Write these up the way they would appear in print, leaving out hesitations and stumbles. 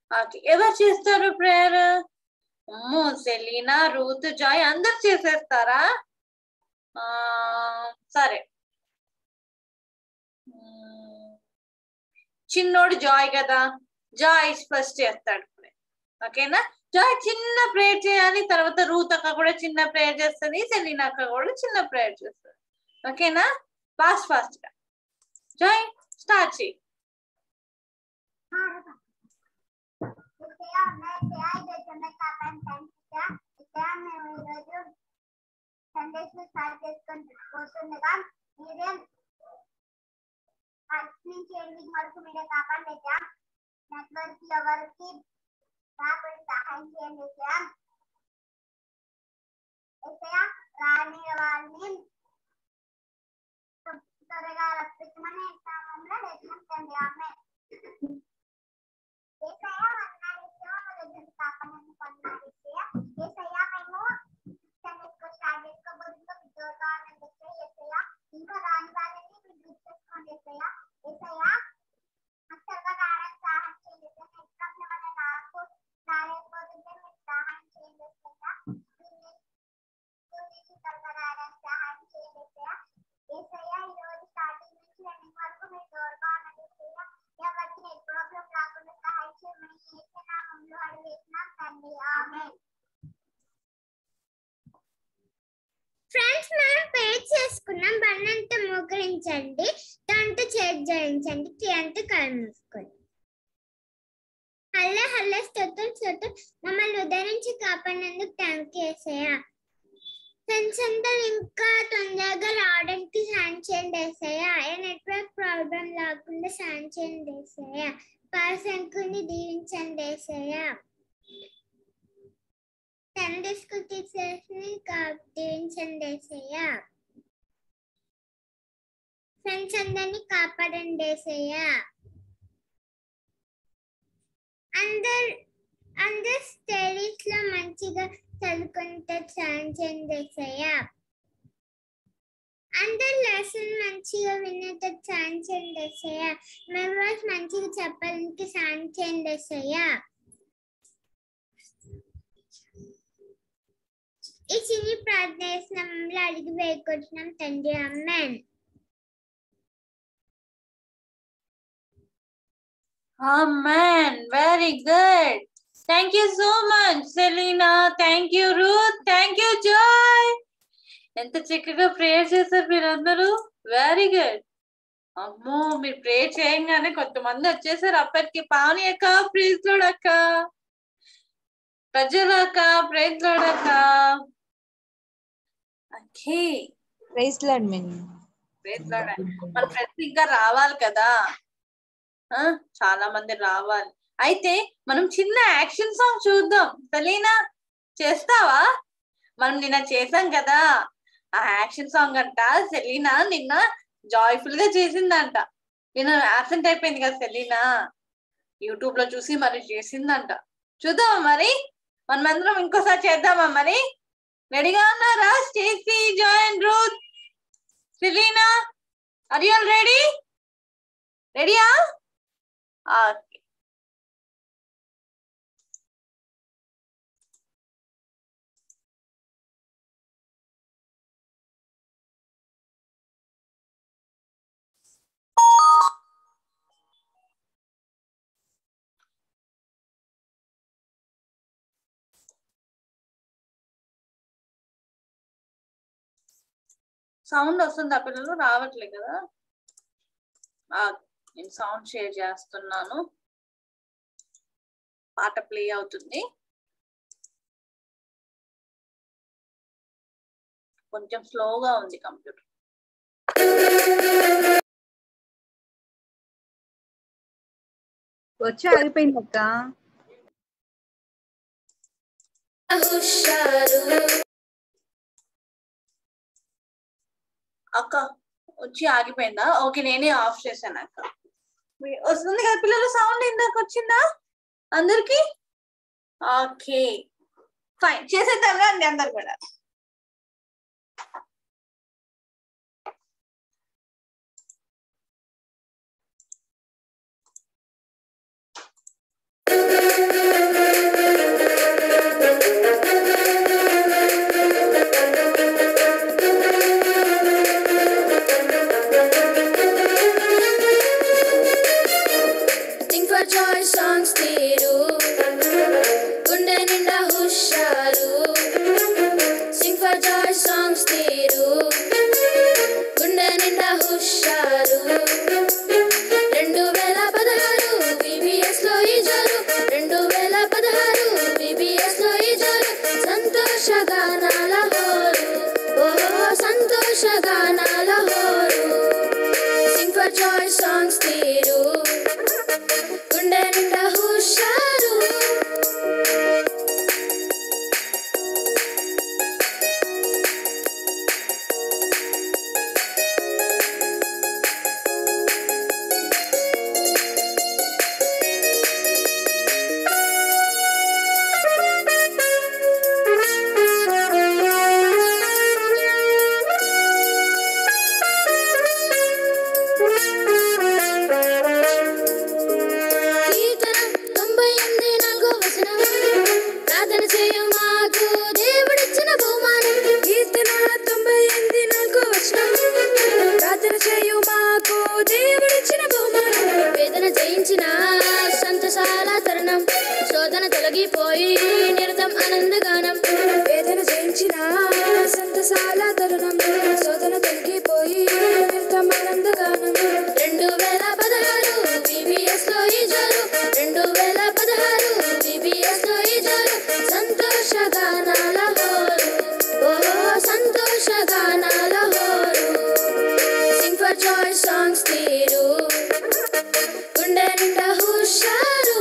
ఎవరు చేస్తారు ప్రేయర్? అమ్మో, సెలీనా, రూత్, జాయ్ అందరు చేసేస్తారా? సరే, చిన్నోడు జాయ్ కదా, జాయ్ ఫస్ట్ చేస్తాడు. ఓకేనా? జాయ్ చిన్న ప్రేయర్ చేయాలి, తర్వాత రూత్ అక్క కూడా చిన్న ప్రేయర్ చేస్తుంది, సెలీనా అక్క కూడా చిన్న ప్రేయర్ చేస్తుంది. ఓకేనా? ఫాస్ట్ ఫాస్ట్ గా జాయ్ స్టార్ట్ చేయి. త్వరగా రప్పించమని నామంలో రక్షించండి. ఆమేన్. యేసయ్య వందనాలిస్తూ మమ్మల్ని కాపాడమని వందనాలిస్తూ యేసయ్య మేము సందేశం స్టార్ట్ చేసుకోబోతుందో విజోగా ఆనందిస్తూ యేసయ్య ఇంకా రాని వాళ్ళని మీరు గుర్తుంచుకోండి. యేసయ్య యేసయ్య త్వరగా రావడానికి సహాయం చేయండి. ఎక్కడ మన నాకు రాలేకపోతుంటే మీరు సహాయం చేయండి. త్వరగా రావడానికి సహాయం చేయండి. యేసయ్య ఈ రోజు స్టార్టింగ్ నుంచి ఎండింగ్ వరకు మీరు తోడుగా ఉండండి. ఎవరికి నెట్ ప్రాబ్లం రాకుండా సహాయం చేయమని యేసు నామములో అడిగేస్తున్నాం తండ్రి. ఆమేన్. ఫ్రెండ్స్, మనం పేజ్ చేసుకున్నాం. బన్నంతా మోకరించండి, దాంతో చేతి జయించండి, అంటే కళ్ళు మూసుకోండి. హల్లే హల్లే స్తోత్రం స్తోత్రం, మమ్మల్ని ఉదరించి కాపాడినందుకు థ్యాంక్ యూ యేసయ్య. ఫ్రెండ్స్ అందరూ ఇంకా తొందరగా రావడానికి సాయం చేయండి యేసయ్య. ఏ నెట్వర్క్ ప్రాబ్లం లేకుండా సాయం చేయండి యేసయ్య. పాసంకుని దీవించండి యేసయ్య. సండే స్కూల్ టీచర్స్ని దీవించండి యేసయ్య. ఫ్రెండ్స్ అందరినీ కాపాడండి యేసయ్య. అందరు స్టడీస్ లో మంచిగా చదువుకుంటే సాయం చేయండి యేసయ్య. అందరు లెసన్ మంచిగా వినేటట్టు సాయం చేయండి యేసయ్య. మెమరీస్ మంచిగా చెప్పడానికి సాయం చేయండి యేసయ్య. ఈ చిన్ని ప్రార్థన అడిగి వేడుకుంటున్నాం తండ్రి. ఆమేన్. Amen. Very good. Thank you so much, Selena. Thank you, Ruth. Thank you, Joy. ఎంత చక్కగా ప్రేయర్ చేశారు మీరందరూ. Very good. అమ్మో, మీరు ప్రేయర్ చేయంగానే కొంతమంది వచ్చేసారు అప్పటికి. పావని అక్క ప్రైజ్ లార్డ్ అక్క, ప్రజల అక్క ప్రైజ్ లార్డ్ అక్క. Okay, praise Lord men. Praise Lord. మన ఫ్రెండ్స్ ఇంకా రావాలి కదా, చాలా మంది రావాలి. అయితే మనం చిన్న యాక్షన్ సాంగ్ చూద్దాం. సెలీనా చేస్తావా? మనం నిన్న చేసాం కదా ఆ యాక్షన్ సాంగ్ అంట. సెలీనా నిన్న జాయ్ఫుల్ గా చేసిందంట. నిన్న ఆబ్సెంట్ అయిపోయింది కదా సెలీనా, యూట్యూబ్ లో చూసి మరి చేసిందంట. చూద్దామా మరి? మనమందరం ఇంకోసారి చేద్దామా మరి? రెడీగా ఉన్నారా? Stacy, Joy and Ruth, Selena, are you all ready? రెడీయా? ఓకే. సౌండ్ వస్తుందా పిల్లలు? రావట్లే కదా. నేను సౌండ్ షేర్ చేస్తున్నాను, పాట ప్లే అవుతుంది. కొంచెం స్లోగా ఉంది కంప్యూటర్. వచ్చి ఆగిపోయింది అక్క. అక్క వచ్చి ఆగిపోయిందా? ఓకే, నేనే ఆఫ్ చేశాను అక్క. వస్తుంది కదా పిల్లలు సౌండ్? ఇందాక వచ్చిందా అందరికి? ఓకే ఫైన్, చేసేద్దాం రండి అందరు కూడా. పేరు గుండె నిండా హుషారు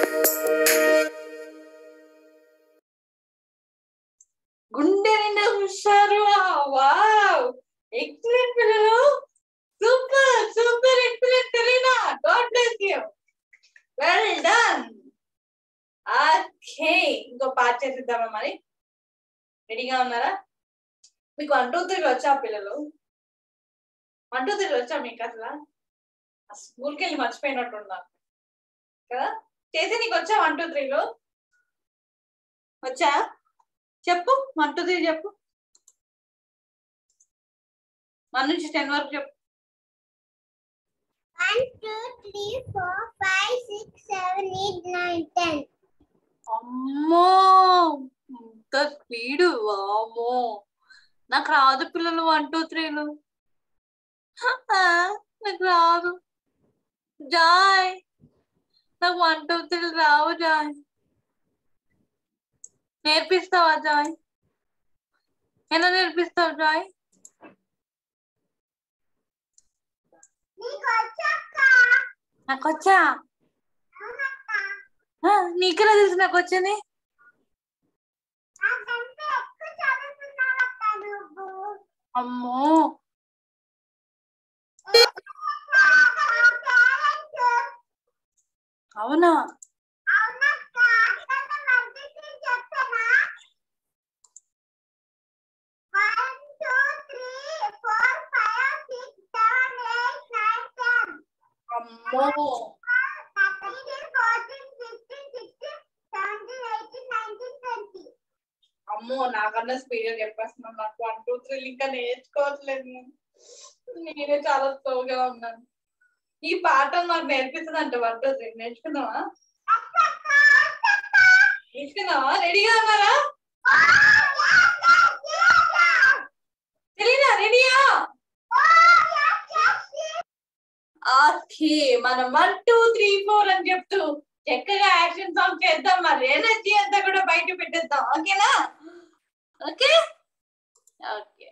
గుండె నిండా హుషారు. వావ్, ఎక్సలెంట్ పిల్లలు, super super, excellent Selena, God bless you, well done. Okay, ఇంకో పార్ట్ చేసిద్దామా మరి? రెడీగా ఉన్నారా? మీకు 1 2 3 వచ్చా పిల్లలు? 1 2 3 వచ్చా మీకు? అసలు స్కూల్కి వెళ్ళి మర్చిపోయినట్టున్నారు కదా. చేసి నీకు వచ్చా 1 2 3 వచ్చా? చెప్పు, 1 2 3 చెప్పు. 1 నుంచి 10 వరకు చెప్పు. 1 2 3 4 5 6 7 8 9 10. అమ్మో, ఇంత స్పీడ్! వామ్మో, నాకు రాదు పిల్లలు 1 2 3. నాకు రాదు జాయ్, నాకు 1 2 3 రావు జాయ్. నేర్పిస్తావా జాయ్? ఎలా నేర్పిస్తావు జాయ్? నాకు వచ్చా? నీకెలా తెలుసు నాకు వచ్చని? అమ్మో, అవునా? అమ్మో, అమ్మో, నాకన్నా స్పీడ్ గా చెప్పేస్తున్నాను. నాకు 1 2 3 ఇంకా నేర్చుకోవట్లేదు. నేనే చాలా స్లోగా ఉన్నాను. ఈ పాఠం నాకు నేర్పిస్తుందంట 1 2 3. నేర్చుకుందామా? నేర్చుకుందామా? రెడీగా ఉన్నారా? తెలీదా? రెడీయా? ఓకే, మనం 1 2 3 4 అని చెప్తూ చక్కగా యాక్షన్ సాంగ్ చేద్దాం. మరి ఎనర్జీ అంతా కూడా బయట పెట్టేద్దాం. ఓకేనా? Okay okay.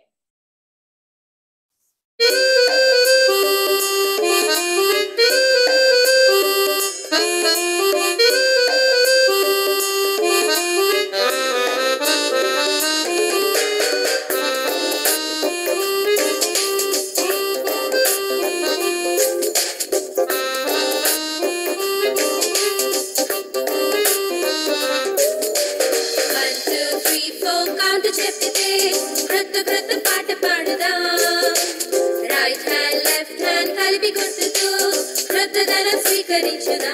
స్వీకరించుదా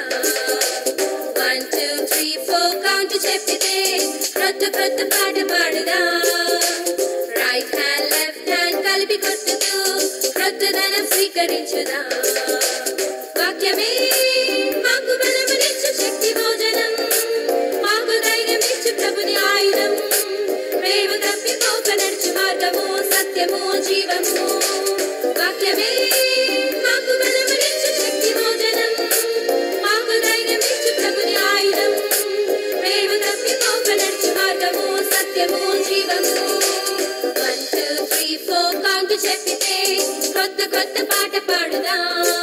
1 2 3 4 కౌంట్ చెప్పితే క్రొత్త క్రొత్త పాట పాడుదా రైట్ హ్యాండ్ లెఫ్ట్ హ్యాండ్ కలిపి కొట్టుతూ క్రొత్తదనం స్వీకరించుదా వాక్యమే మాకు బలమనిచ్చు శక్తి భోజనం మాకు ధైర్యం ఇచ్చు ప్రభుని ఆయుధం మేము తప్పిపోక నడుచు మార్గము సత్యము జీవము వాక్యమే మాకు బలమనిచ్చు శక్తి భోజనం మాకు ధైర్యం ఇచ్చు ప్రభుని ఆయుధం మేము తప్పిపోక నడుచు మార్గము సత్యము జీవము 1 2 3 4 కౌంట్ చెప్పితే కొత్త కొత్త పాట పాడుదా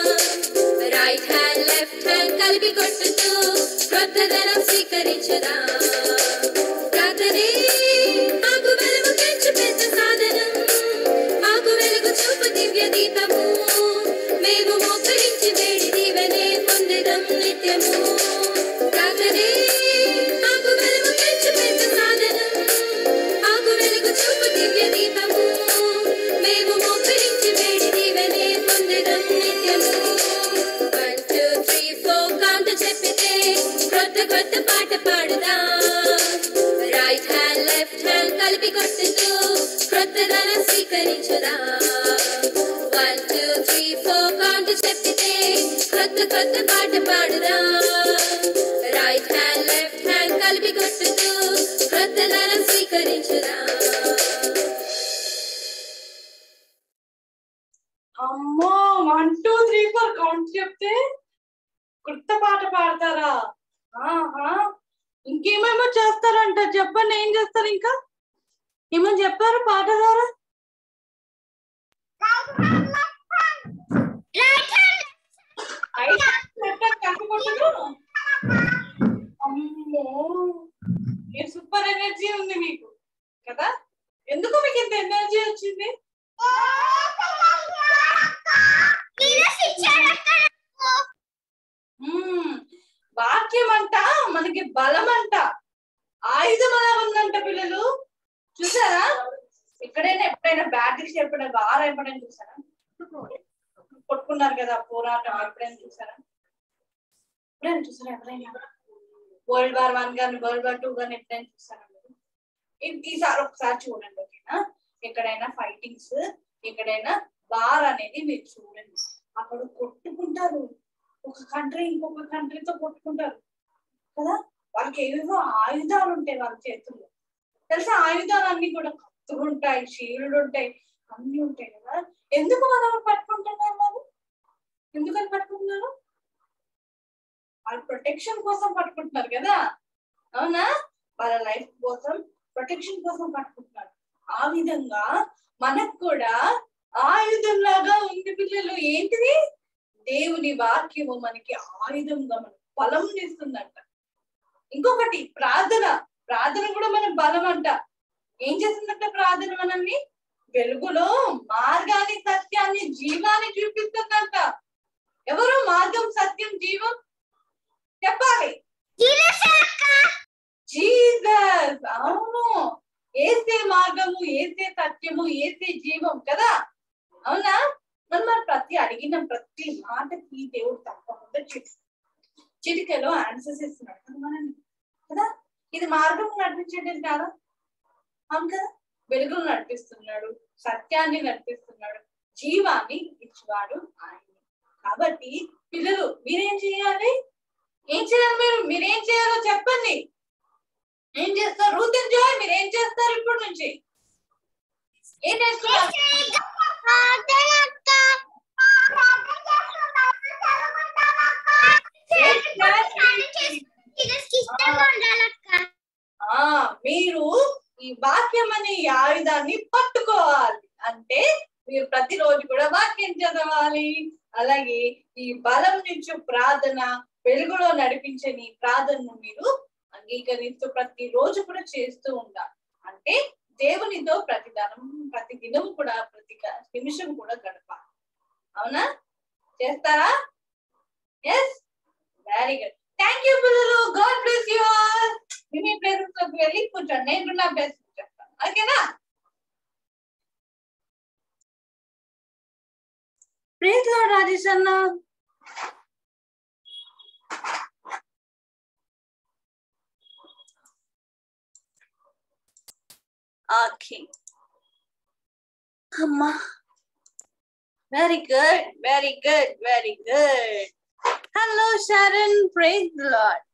రైట్ హ్యాండ్ లెఫ్ట్ హ్యాండ్ కలిపి కొట్టుతూ క్రొత్తదనం స్వీకరించుదా ప్రార్థనే మాకు బలము పెంచు పెద్ద సాధనం మాకు వెలుగు చూపు దివ్య దీపము మేము మోకరించి వేడి దీవెనే పొందెదం నిత్యము ప్రార్థనే మాకు బలము పెంచు పెద్ద సాధనం మాకు వెలుగు చూపు దివ్య దీపము మేము మోకరించి వేడి దీవెనే పొందెదం నిత్యము 1 2 3 4 కౌంట్ చెప్పితే క్రొత్త కొత్త పాట పాడుదా రైట్ హ్యాండ్ లెఫ్ట్ హ్యాండ్ కలిపి కొట్టుతూ క్రొత్తదనం స్వీకరించుదా 1 2 3 4 కౌంట్ చెప్పితే కొత్త కొత్త పాట పాడుదా రైట్ హ్యాండ్ లెఫ్ట్ హ్యాండ్ కలిపి కొట్టుతూ క్రొత్తదనం స్వీకరించుదా అమ్మో 1 2 3 4 కౌంట్ చెప్తే కొత్త పాట పాడతారా? ఆహా, ఇంకేమేమో చేస్తారంట. చెప్పండి, ఏం చేస్తారు? ఇంకా ఏమో చెప్పారు పాట ద్వారా? Right మనకి బలం అంట, ఆయుధం అలా ఉందంట పిల్లలు. చూసారా? ఎక్కడైనా ఎప్పుడైనా బ్యాటిల్స్ ఎప్పుడైనా వార్ ఎప్పుడైనా చూసారా? కొట్టుకున్నారు కదా పోరాటం, ఎప్పుడైనా చూసారా? ఎప్పుడైనా చూసారా? ఎవరైనా World War I కానీ World War II కానీ ఎప్పుడైనా చూసారా? ఈసారి ఒకసారి చూడండి, ఓకేనా? ఎక్కడైనా ఫైటింగ్స్, ఎక్కడైనా వార్ అనేది మీరు చూడండి. అక్కడ కొట్టుకుంటారు, ఒక కంట్రీ ఇంకొక కంట్రీతో కొట్టుకుంటారు కదా. వాళ్ళకి ఏవేవో ఆయుధాలు ఉంటాయి వాళ్ళ చేతుల్లో, తెలుసా? ఆయుధాలు అన్ని కూడా కత్తులు ఉంటాయి, షీల్డ్ ఉంటాయి, అన్ని ఉంటాయి కదా. ఎందుకు మనం పట్టుకుంటున్నారు? వాళ్ళు ఎందుకని పట్టుకుంటున్నారు? వాళ్ళ ప్రొటెక్షన్ కోసం పట్టుకుంటున్నారు కదా, అవునా? వాళ్ళ లైఫ్ కోసం, ప్రొటెక్షన్ కోసం పట్టుకుంటున్నారు. ఆ విధంగా మనకు కూడా ఆయుధంలాగా ఉంది పిల్లలు. ఏంటిది? దేవుని వాక్యము మనకి ఆయుధంగా మనకు బలం ఇస్తుందంట. ఇంకొకటి ప్రార్థన. ప్రార్థన కూడా మనకు బలం అంట. ఏం చేస్తుందంట ప్రార్థన? మనల్ని వెలుగులో మార్గాన్ని, సత్యాన్ని, జీవాన్ని చూపిస్తుందంట. ఎవరు మార్గం, సత్యం, జీవం? చెప్పాలి. జీసస్. అవును, ఏసే మార్గము, ఏసే సత్యము, ఏసే జీవం కదా, అవునా? మనం ప్రతి అడిగిన ప్రతి మాటకి దేవుడు తప్పకుండా చిటికలో ఆన్సర్స్ ఇస్తున్నాడు కదా మనల్ని, కదా. ఇది మార్గం నడిపించేది కాదా? అవును కదా. వెలుగును నడిపిస్తున్నాడు, సత్యాన్ని నడిపిస్తున్నాడు, జీవాన్ని ఇచ్చేవాడు ఆయన. కాబట్టి పిల్లలు మీరేం చేయాలి? ఏం చేయాలి? మీరేం చేయాలో చెప్పండి. ఏం చేస్తారు? రూత్ అండ్ జాయ్ మీరేం చేస్తారు ఇప్పటి నుంచి? ఏం చేస్తున్నారు? మీరు ఈ వాక్యం అనే ఆయుధాన్ని పట్టుకోవాలి. అంటే మీరు ప్రతిరోజు కూడా వాక్యం చదవాలి. అలాగే ఈ బలం నుంచి ప్రార్థన, వెలుగులో నడిపించే నీ ప్రార్థనను మీరు అంగీకరిస్తూ ప్రతి రోజు కూడా చేస్తూ ఉండాలి. అంటే దేవునితో ప్రతి దినం కూడా, ప్రతి నిమిషం కూడా గడపాలి. అవునా? చేస్తారా? Yes, very good. Thank you పిల్లలు. God bless you all. మీ ప్లేసెస్ లోకి వెళ్ళి కూర్చోండి, నేను నా ప్లేస్ చెప్తాను, ఓకేనా? ప్రైజ్ లార్డ్ రాజేష్ అన్న. ఓకే అమ్మా, very good, very good, very good. Hello Sharon, praise Lord.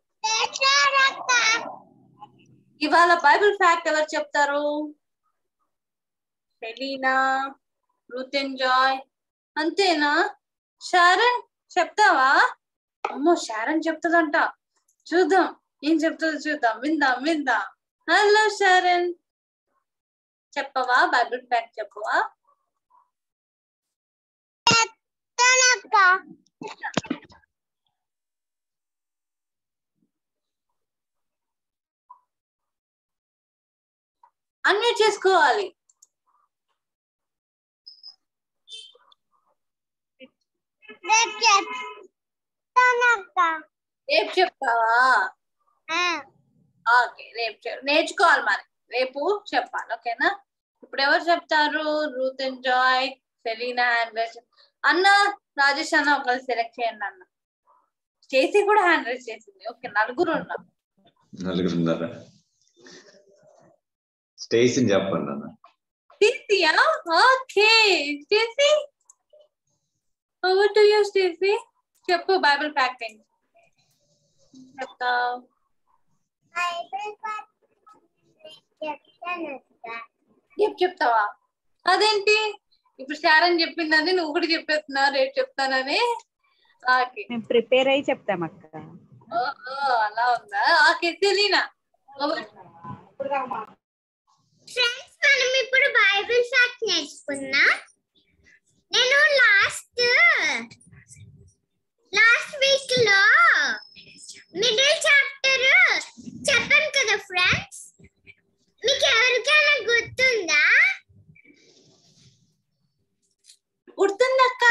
ఇవాళ బైబిల్ ఫ్యాక్ట్ ఎవరు చెప్తారు? సెలీనా, రూత్ అండ్ జాయ్, అంతేనా? షారన్ చెప్తావా? అమ్మో, షారన్ చెప్తుందంట. చూద్దాం ఏం చెప్తుందో, చూద్దాం, విందాం. హలో షారన్, చెప్పవా? బైబిల్ ఫ్యాక్ట్ చెప్పవా? అన్మ్యూట్ చేసుకోవాలి. రేపు చెప్తావా? ఓకే, రేపు నేర్చుకోవాలి, మరి రేపు చెప్పాలి, ఓకేనా? ఇప్పుడు ఎవరు చెప్తారు? రూత్ అండ్ జాయ్, సెలీనా, అన్న, రాజేష్ అన్న ఒకరు సెలెక్ట్ చేయండి అన్న. స్టేసీ కూడా హ్యాండ్ రైజ్ చేసింది. ఓకే, నలుగురు ఉన్నారా? స్టేసీని చెప్పండి అన్న. స్టేసీయా? Okay Stacy, over to you Stacy. చెప్పు బైబిల్ ఫ్యాక్ట్ ఏంటి చెప్తావు? చెప్తావా? అదేంటి ఇప్పుడు షారన్ చెప్పిందని నువ్వు కూడా చెప్పేస్తున్నా రేపు చెప్తానని? మేము ప్రిపేర్ అయ్యి చెప్తాం అక్క. అలా ఉందా? Okay Selena. ఫ్రెండ్స్, మనం ఇప్పుడు బైబిల్ ఫ్యాక్ట్ నేర్చుకున్నా. నేను లాస్ట్ వీక్ లో మిడిల్ చాప్టర్ చెప్పాను కదా ఫ్రెండ్స్. మీకు ఎవరికైనా గుర్తుందా? గుర్తుందక్క.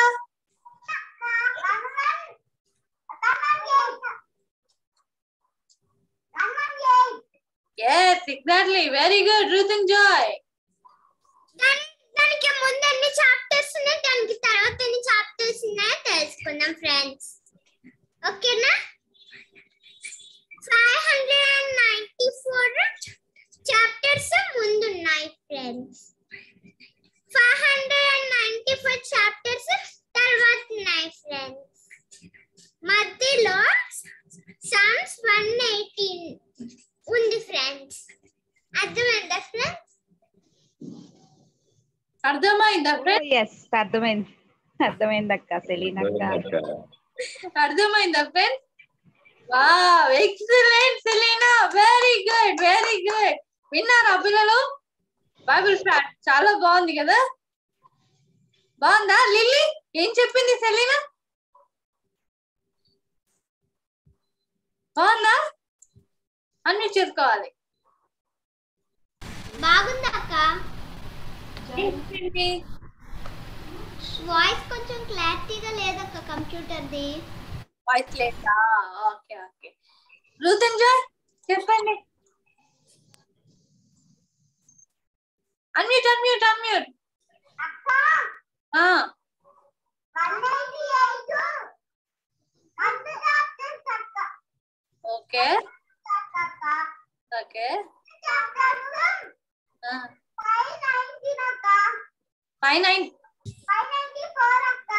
Exactly very good Ruth and Joy. దానికి ముందు ఎన్ని చాప్టర్స్ ఉన్నాయి, దానికి తర్వాత ఎన్ని చాప్టర్స్ ఉన్నాయో తెలుసుకుందాం ఫ్రెండ్స్. ఓకేనా? 594 చాప్టర్స్ ముందు ఉన్నాయి ఫ్రెండ్స్. 594 చాప్టర్స్ తర్వాత ఉన్నాయి ఫ్రెండ్స్. మధ్యలో సమ్స్ 118 ఉంది ఫ్రెండ్స్. అర్థమైందా ఫ్రెండ్స్? అర్థమైందా ఫ్రెండ్స్? ఎస్ అర్థమైంది అక్క సెలీనా అక్క. అర్థమైందా friends? Wow excellent Selina, very good very good. విన్నారా పిల్లలు? బైబిల్ స్టార్ట్ చాలా బాగుంది కదా? బాగుందా? లిల్లీ ఏం చెప్పింది సెలీనా? బాగుందా? అన్ని చేసుకోవాలి. బాగుందా అక్క? ఏంటి? వాయిస్ కొంచెం క్లారిటీగా లేదక్క కంప్యూటర్ది. వాయిస్ లేదా? Okay okay. Ruth and Joy చెప్పండి. Unmute unmute unmute. అక్క ఆ 198 అంత చాప్టర్స్ అక్క. ఓకే అక్క ఓకే. చాప్టర్స్ 519 అక్క. 594 అక్క.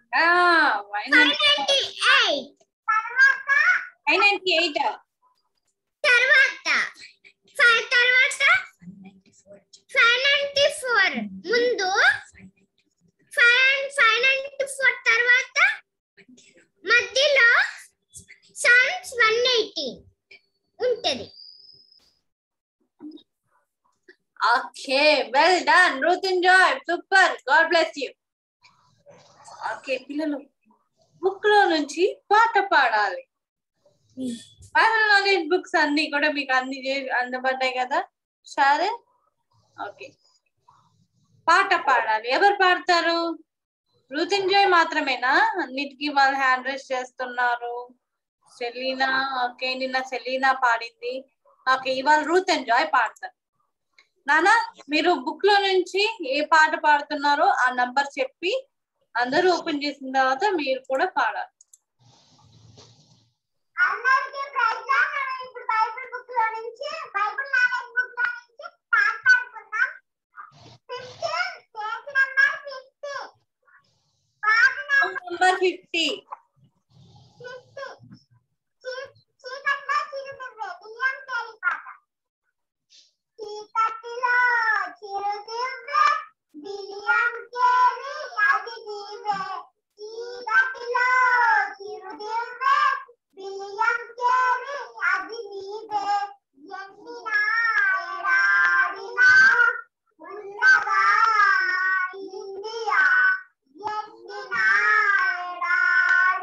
598 తర్వాత 598 తర్వాత 594 ముందు 594 తర్వాత మధ్యలో సమ్స్ 118 ఉంటది. Okay well done Ruth and Joy, super, God bless you. Okay పిల్లలు, బుక్ లో నుంచి పాట పాడాలి. బైబిల్ నాలెడ్జ్ బుక్స్ అన్ని కూడా మీకు అన్ని అందబడ్డాయి కదా? సరే ఓకే, పాట పాడాలి. ఎవరు పాడతారు? రూత్ అండ్ జాయ్ మాత్రమేనా? అన్నిటికీ వాళ్ళు హ్యాండ్ రైస్ చేస్తున్నారు. సెలీనా ఓకే, నిన్న సెలీనా పాడింది. ఓకే ఇవాళ రూత్ అండ్ జాయ్ పాడతారు. నానా మీరు బుక్ లో నుంచి ఏ పాట పాడుతున్నారో ఆ నంబర్ చెప్పి అందరూ ఓపెన్ చేసిన తర్వాత మీరు కూడా పాడాలి. అందరికీ ప్రైజ్ లా. మనం ఇప్పుడు బైబిల్ బుక్ లో నుంచి బైబిల్ నాలెడ్జ్ బుక్ లో నుంచి పాట పాడుకుందాం. 15 పేజ్ నంబర్ 50 పాట నంబర్ 50. 50 చీకట్లో చిరుదివ్వే బియ్యం తేలి పాట. చీకటిలో చిరుదివ్వే బియ్యం తేలి అది నీవే. చీకటిలో చిరుదివ్వే బియ్యం తేలి అది నీవే. ఎండిన ఎడారిలో ఉన్నదా ఇండియా. ఎండిన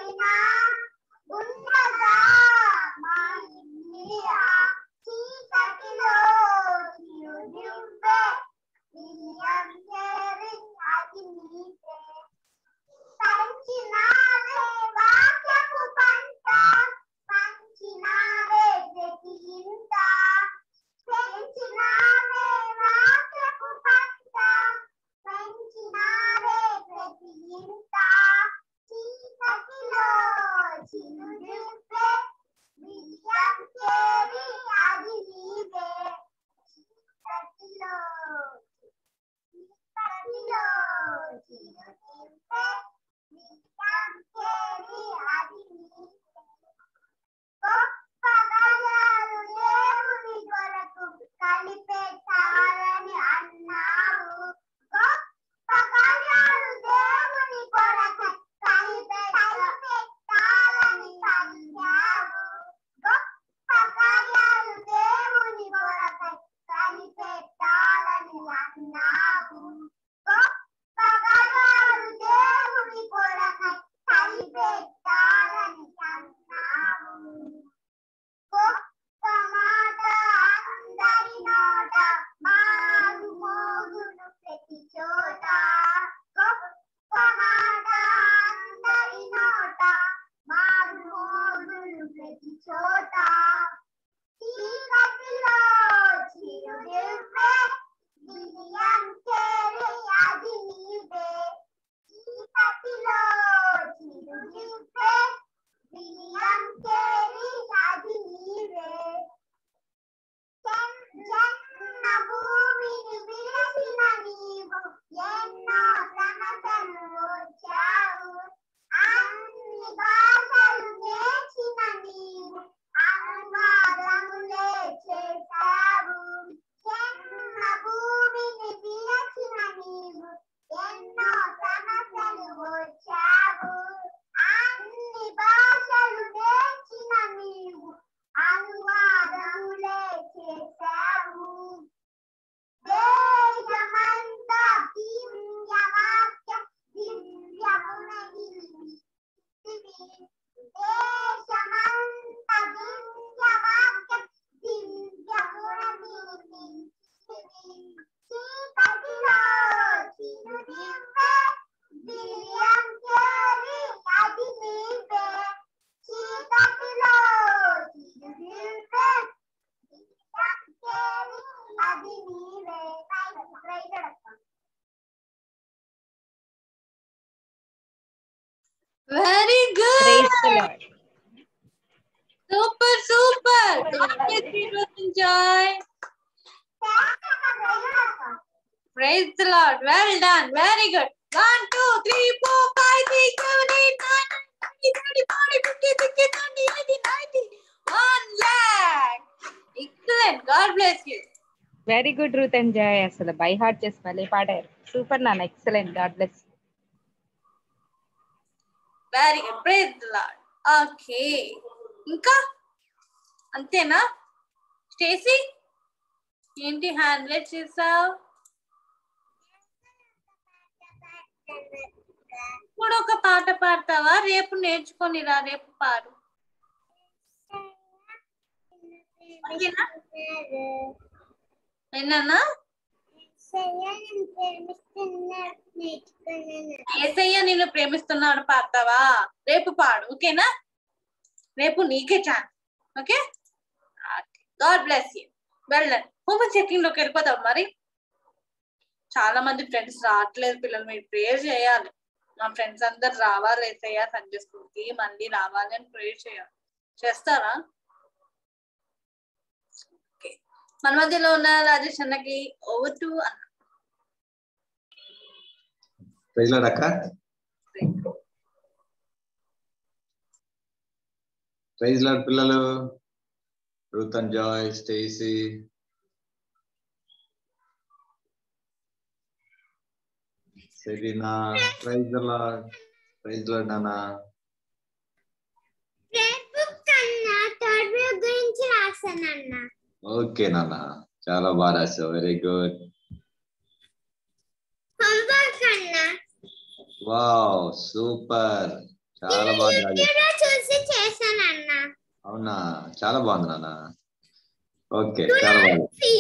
very good. Praise the Lord. Super super. God bless you, Ruth and Joy. Praise the Lord. Well done. Very good. 1, 2, 3, 4, 5, 6, 7, 8, 9, 10, 20, 30, 40, 50, 60, 70, 80, 90. 1 lakh. Excellent. God bless you. Very good Ruth and Joy. అసలు బై హార్ట్ చేసి మళ్ళీ పాడారు. Super నాన్న, excellent. God bless. Very good. Praise the Lord. Okay. ఇంకా అంతేనా? Stacey ఏంటి hand raise చేసావు? ఇప్పుడు ఒక పాట పాడతావా? రేపు నేర్చుకొనిరా, రేపు పాడు. ఓకేనా? ఏనన్నా? యేసయ్య నిన్ను ప్రేమిస్తున్నాడు పాడతావా? రేపు పాడు. ఓకేనా? రేపు నీకే chance. Okay, God bless you. Well done. Homework checking లోకి వెళ్ళిపోతాం. మరి చాలా మంది ఫ్రెండ్స్ రావట్లేదు పిల్లలు, మీరు ప్రేయర్ చేయాలి. మా ఫ్రెండ్స్ అందరు రావాలి యేసయ్య సండే స్కూల్ కి, మళ్ళీ రావాలి అని ప్రేయర్ చేయాలి. చేస్తారా? ఓకే, మన మధ్యలో ఉన్న రాజేష్ అన్నకి ఓవర్ టు అన్న. ప్రైజ్ లార్డ్ అక్క. ప్రైజ్ లార్డ్ పిల్లలు. Ruth and Joy, Stacy, Serena. Praise the Lord. Praise Lord నాన్న. ఓకే నాన్న, చాలా బాగా రాసావు. Very good. Wow, super. చాలా బాగా అవునా? చాలా బాగుంది నాన్న. ఓకే, చాలా బాగుంది.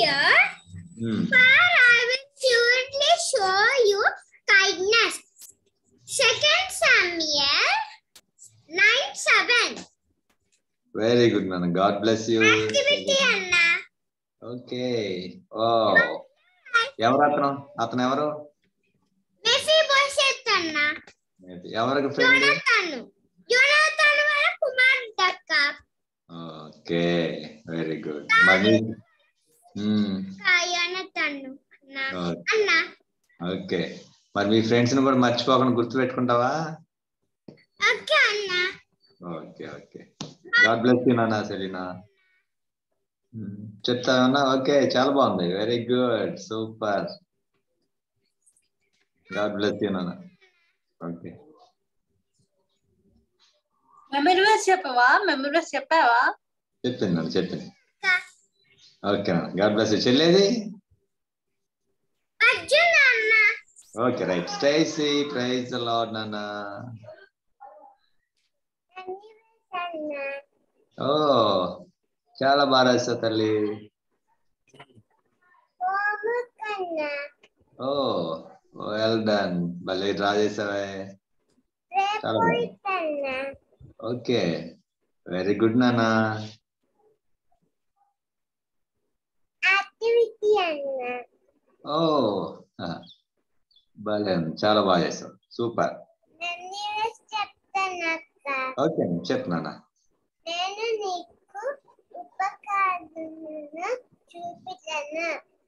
show you kindness. 2 Samuel 9:7. Very good నాన్న. God bless you. Activity అన్నా. ఓకే. ఓ, ఎవరు అతను? అతను ఎవరు? మెఫీబోషెత్ అన్నా. ఎవరికి ఫ్రెండ్? యోనాతాను వాళ్ళ కుమారుడు అక్క. Okay, very good. మరి యోనాతాను అన్నా. ఓకే, మరి మీ ఫ్రెండ్స్ ని కూడా మర్చిపోకుండా గుర్తు పెట్టుకుంటావా? ఓకే అన్నా. Okay okay. God bless you నాన్న. సెలీనా చెప్తావన్నా? ఓకే, చాలా బాగుంది. Very good, super. God bless you నాన్న. ఓకే, మెమరీ వర్స్ చెప్పవా? మెమరీ వర్స్ చెప్పావా? చెప్పింది నాన్న, చెప్పింది. ఓకే నాన్న. God bless you. చెల్లేది? అర్జున్ అన్న. Okay, right. Stacy, praise the Lord నాన్న. ఓ, చాలా బాగా రాసావు తల్లి. ఓ, వెల్ డన్. భలే డ్రా చేసావే. చాలా బాగుంది. ఓకే, వెరీ గుడ్ నాన్న. ఓ, భలే, చాలా బాగా చేసావు. సూపర్. ఓకే, చెప్పు నాన్న. నేను నీకు ఉపకారులను చూపించను.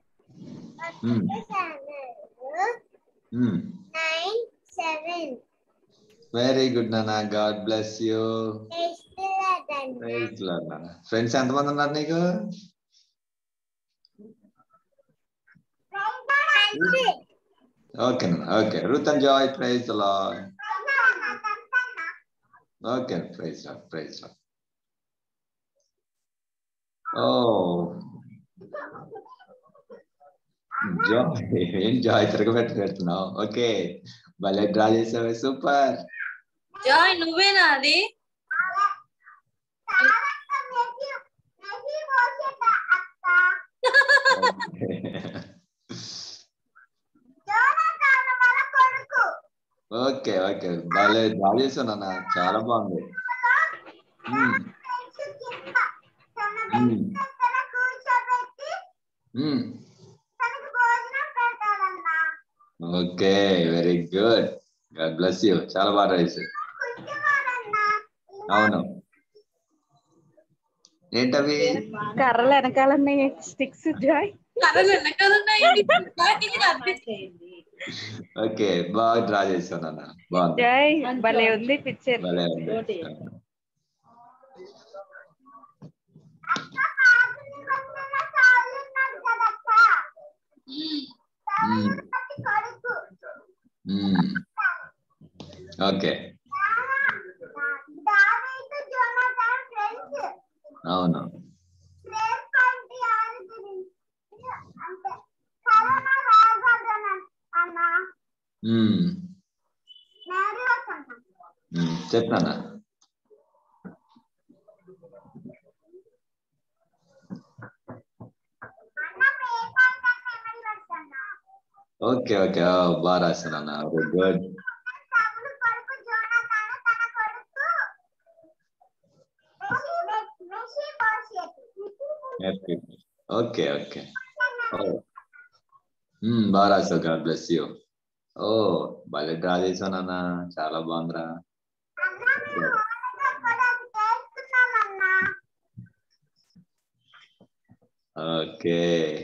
9:7. వెరీ గుడ్ నాన్న. God bless you. ఫ్రెండ్స్ ఎంతమంది ఉన్నారు నీకు? ఓకే నాన్న. Okay, Ruth and Joy, praise the Lord. Okay, praise Lord, praise Lord. ఓ, జాయ్, ఏం జాయ్ తిరగబెట్టి పెడుతున్నావు? ఓకే, భలే డ్రా చేసావే. సూపర్. జాయ్ నువ్వేనా అది? ఓకే ఓకే, భలే డ్రా చేసావు నాన్న. చాలా బాగుంది. Okay, very good. God bless you. చాలా బాగా రాశారు. అవును. ఏంటవి? కర్రలు వెనకాలన్నాయి స్టిక్స్ జాయ్. కర్రలు వెనకాలన్నాయండి. ఓకే, బాగా డ్రా చేశాను అన్న. బాగుంది, జాయ్ భలే ఉంది పిక్చర్. భలే ఉంది. ఓకే, అవును. చెప్తానా? ఓకే ఓకే, బాగా రాశాను అన్న. గుడ్. ఓకే ఓకే, బాగా రాశావు. God bless you. ఓ భలే డ్రా చేశాను అన్న, చాలా బాగుందిరా. Okay,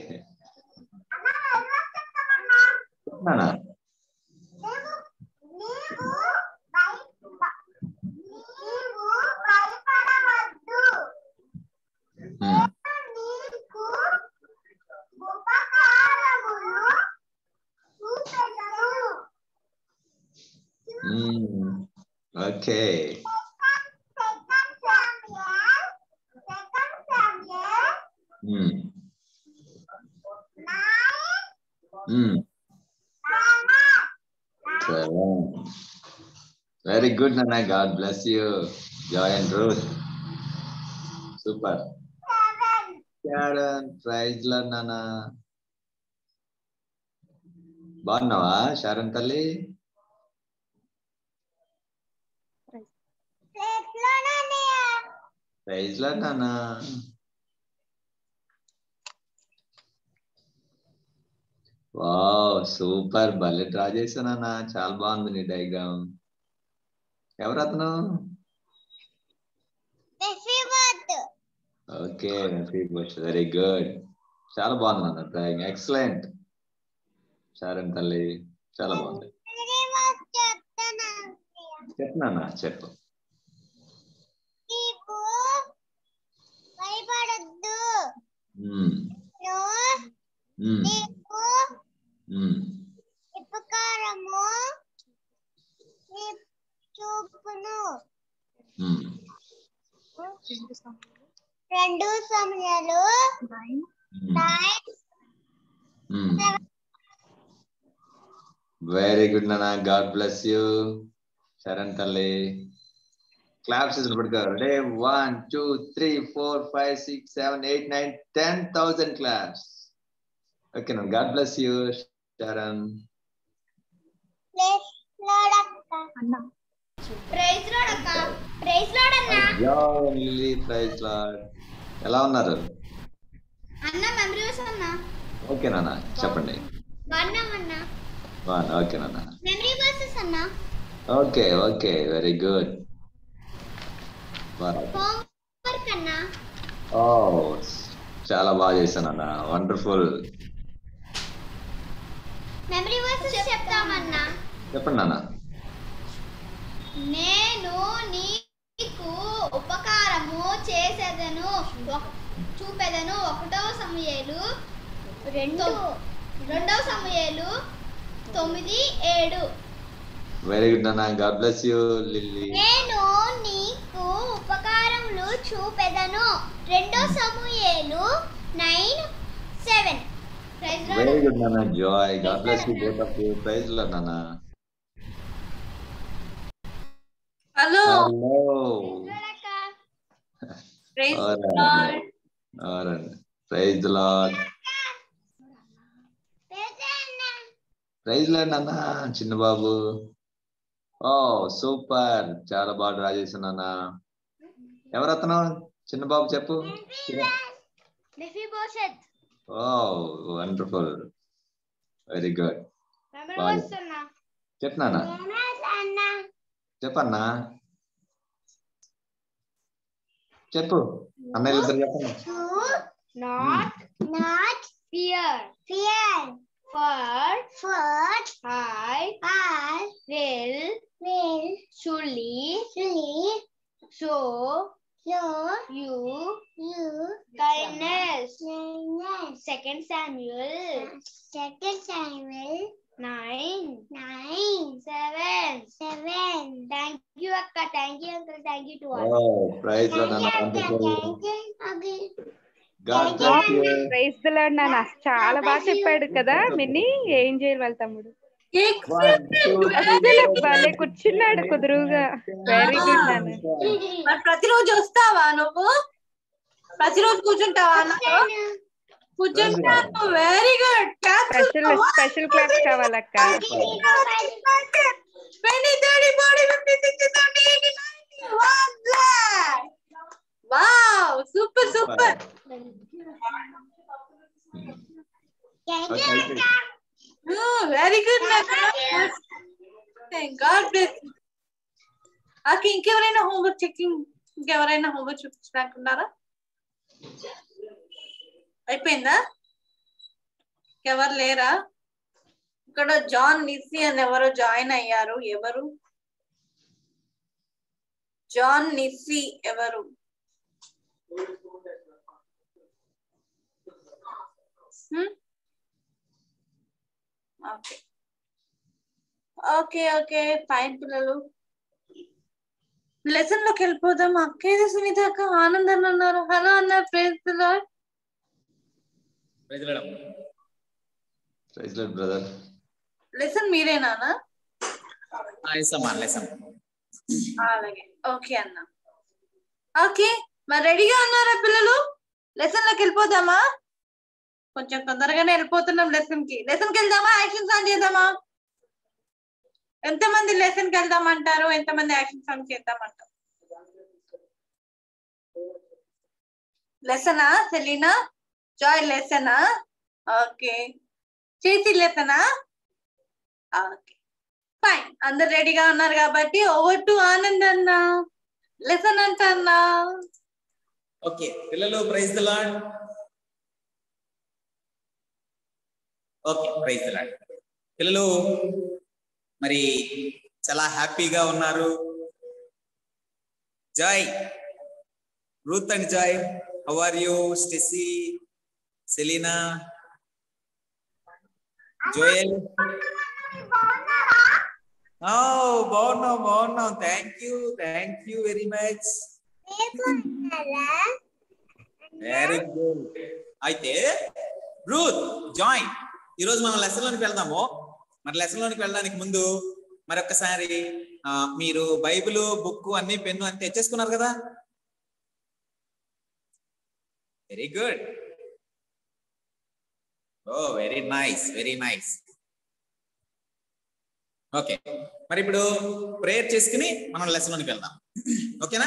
okay. వెరీ గుడ్ నాన్న. God bless you. Joy and Ruth, super. Sharon, praise Lord నాన్న. బాగున్నావా షారన్ తల్లి? ప్రైజ్ లార్డ్ నాన్న. వావ్, సూపర్, భలే డ్రా చేశానన్నా. చాలా బాగుంది నీ డయాగ్రామ్. ఎవరు అతను? Okay, very good. చాలా బాగుంది అన్న డ్రాయింగ్, ఎక్సలెంట్. షారన్ తల్లి చాలా బాగుంది. చెప్తున్నా, చెప్పు. ఉపకారము చూపును. 2 సమయాలు 9. వెరీ గుడ్ నాన్న. గాడ్ బ్లెస్ యూ శరణ్ తల్లి. క్లాప్స్ పడుకోవాలి. 1 2 3 4 5 6 7 8 9 10,000 క్లాప్స్. ఓకే నా. God bless you Sharan. Praise Lord అక్క. ప్రైజ్ లార్డ్ అన్న. Lily, praise Lord. ఎలా ఉన్నారు అన్న? మెమరీ వర్స్ అన్న. ఓకే నాన్న, చెప్పండి. బాగున్నాం అన్న. ఓకే నాన్న. మెమరీ వర్సెస్ అన్న. Okay okay, very good. Homework అన్న. ఓ చాలా బాగా చేశాను అన్న, వండర్ఫుల్. Memory versus చెప్తామన్నా. చెప్పండి నాన్న. నేను నీకు ఉపకారము చేసేదను చూపెదను. 1 సమూయేలు 2 సమూయేలు 9:7. వెరీ గుడ్ నాన్న. God bless you Lily. నేను నీకు ఉపకారములు చూపెదను. 2 సమూయేలు 9:7. వెరీ గుడ్ నాన్న. Joy. God bless you both of you. Praise Lord నాన్న. Hello. Praise Lord. Praise Lord. Praise Lord నాన్న. చిన్న బాబు. ఓ సూపర్, చాలా బాగా డ్రా చేశాను నాన్న. ఎవరు అతను? చిన్న బాబు చెప్పు. ఓ వండర్ఫుల్, వెరీ గుడ్. చెప్పనా చెప్పన్నా. చెప్పు అన్నయ్య ఇద్దరు చెప్పండి. Not fear. For I will surely show you kindness. 2 Samuel 9:7. Thank you akka, thank you uncle, thank you to all. Praise లో God bless you. Praise the Lord నాన్న. చాలా బాగా చెప్పాడు కదా మిన్ని. ఏం చేయాలి వాళ్ళ తమ్ముడు? అసలు భలే కూర్చున్నాడు కుదురుగా. వెరీ గుడ్ నాన్న. మరి ప్రతిరోజు వస్తావా నువ్వు? ప్రతిరోజు కూర్చుంటావా? కూర్చుంటాను. Very good. స్పెషల్ క్లాస్ కావాలక్క. Wow, super super. Very good. God bless. ఇంకెవరైనా హోంవర్క్ చెకింగ్, ఇంకెవరైనా హోంవర్క్ చూపించడానికున్నారా? అయిపోయిందా? ఎవరు లేరా? ఇక్కడ జాన్ నిస్సీ అని ఎవరో జాయిన్ అయ్యారు. ఎవరు జాన్ నిస్సీ? ఎవరు? ఓకే ఓకే ఓకే ఫైన్ పిల్లలు. లెసన్ లోకి వెళ్ళిపోదాం. అక్కేది సునీత అక్క, ఆనంద్ అని ఉన్నారు. హలో అన్న. Praise the Lord. Praise Lord brother. Lesson మీరేనా? అలాగే. ఓకే అన్న. ఓకే, మరి రెడీగా ఉన్నారా పిల్లలు? లెసన్ లోకి వెళ్ళిపోదామా? కొంచెం తొందరగానే వెళ్ళిపోతున్నాం లెసన్ కి. వెళ్దామా? యాక్షన్ సాంగ్ చేద్దామా? ఎంతమంది లెసన్ కి వెళ్దామంటారు? ఎంతమంది యాక్షన్ సాంగ్ చేద్దామంటారు? లెసనా? సెలీనా, జాయ్ లెసనా? ఓకే. చేసి లెసనా? Okay fine. అందరు రెడీగా ఉన్నారు కాబట్టి ఓవర్ టు ఆనంద్ అన్న. లెసన్ అంట అన్న. ఓకే పిల్లలు, praise the Lord. Okay, praise the Lord. పిల్లలు మరి చాలా హ్యాపీగా ఉన్నారు. Joy, Ruth and Joy, how are you? Stacy, Selina, Joel. బాగున్నాం. Thank you very much. Very good. అయితే రూత్, జాయ్, ఈరోజు మనం లెసన్ లోనికి వెళ్దాము. మరి లెసన్ లోనికి వెళ్ళడానికి ముందు మరొకసారి మీరు బైబిల్, బుక్, అన్ని పెన్ను అన్ని తెచ్చేసుకున్నారు కదా? Very good. Very nice. Okay, మరి ఇప్పుడు ప్రేయర్ చేసుకుని మనం లెసన్ లోనికి వెళ్దాం. ఓకేనా?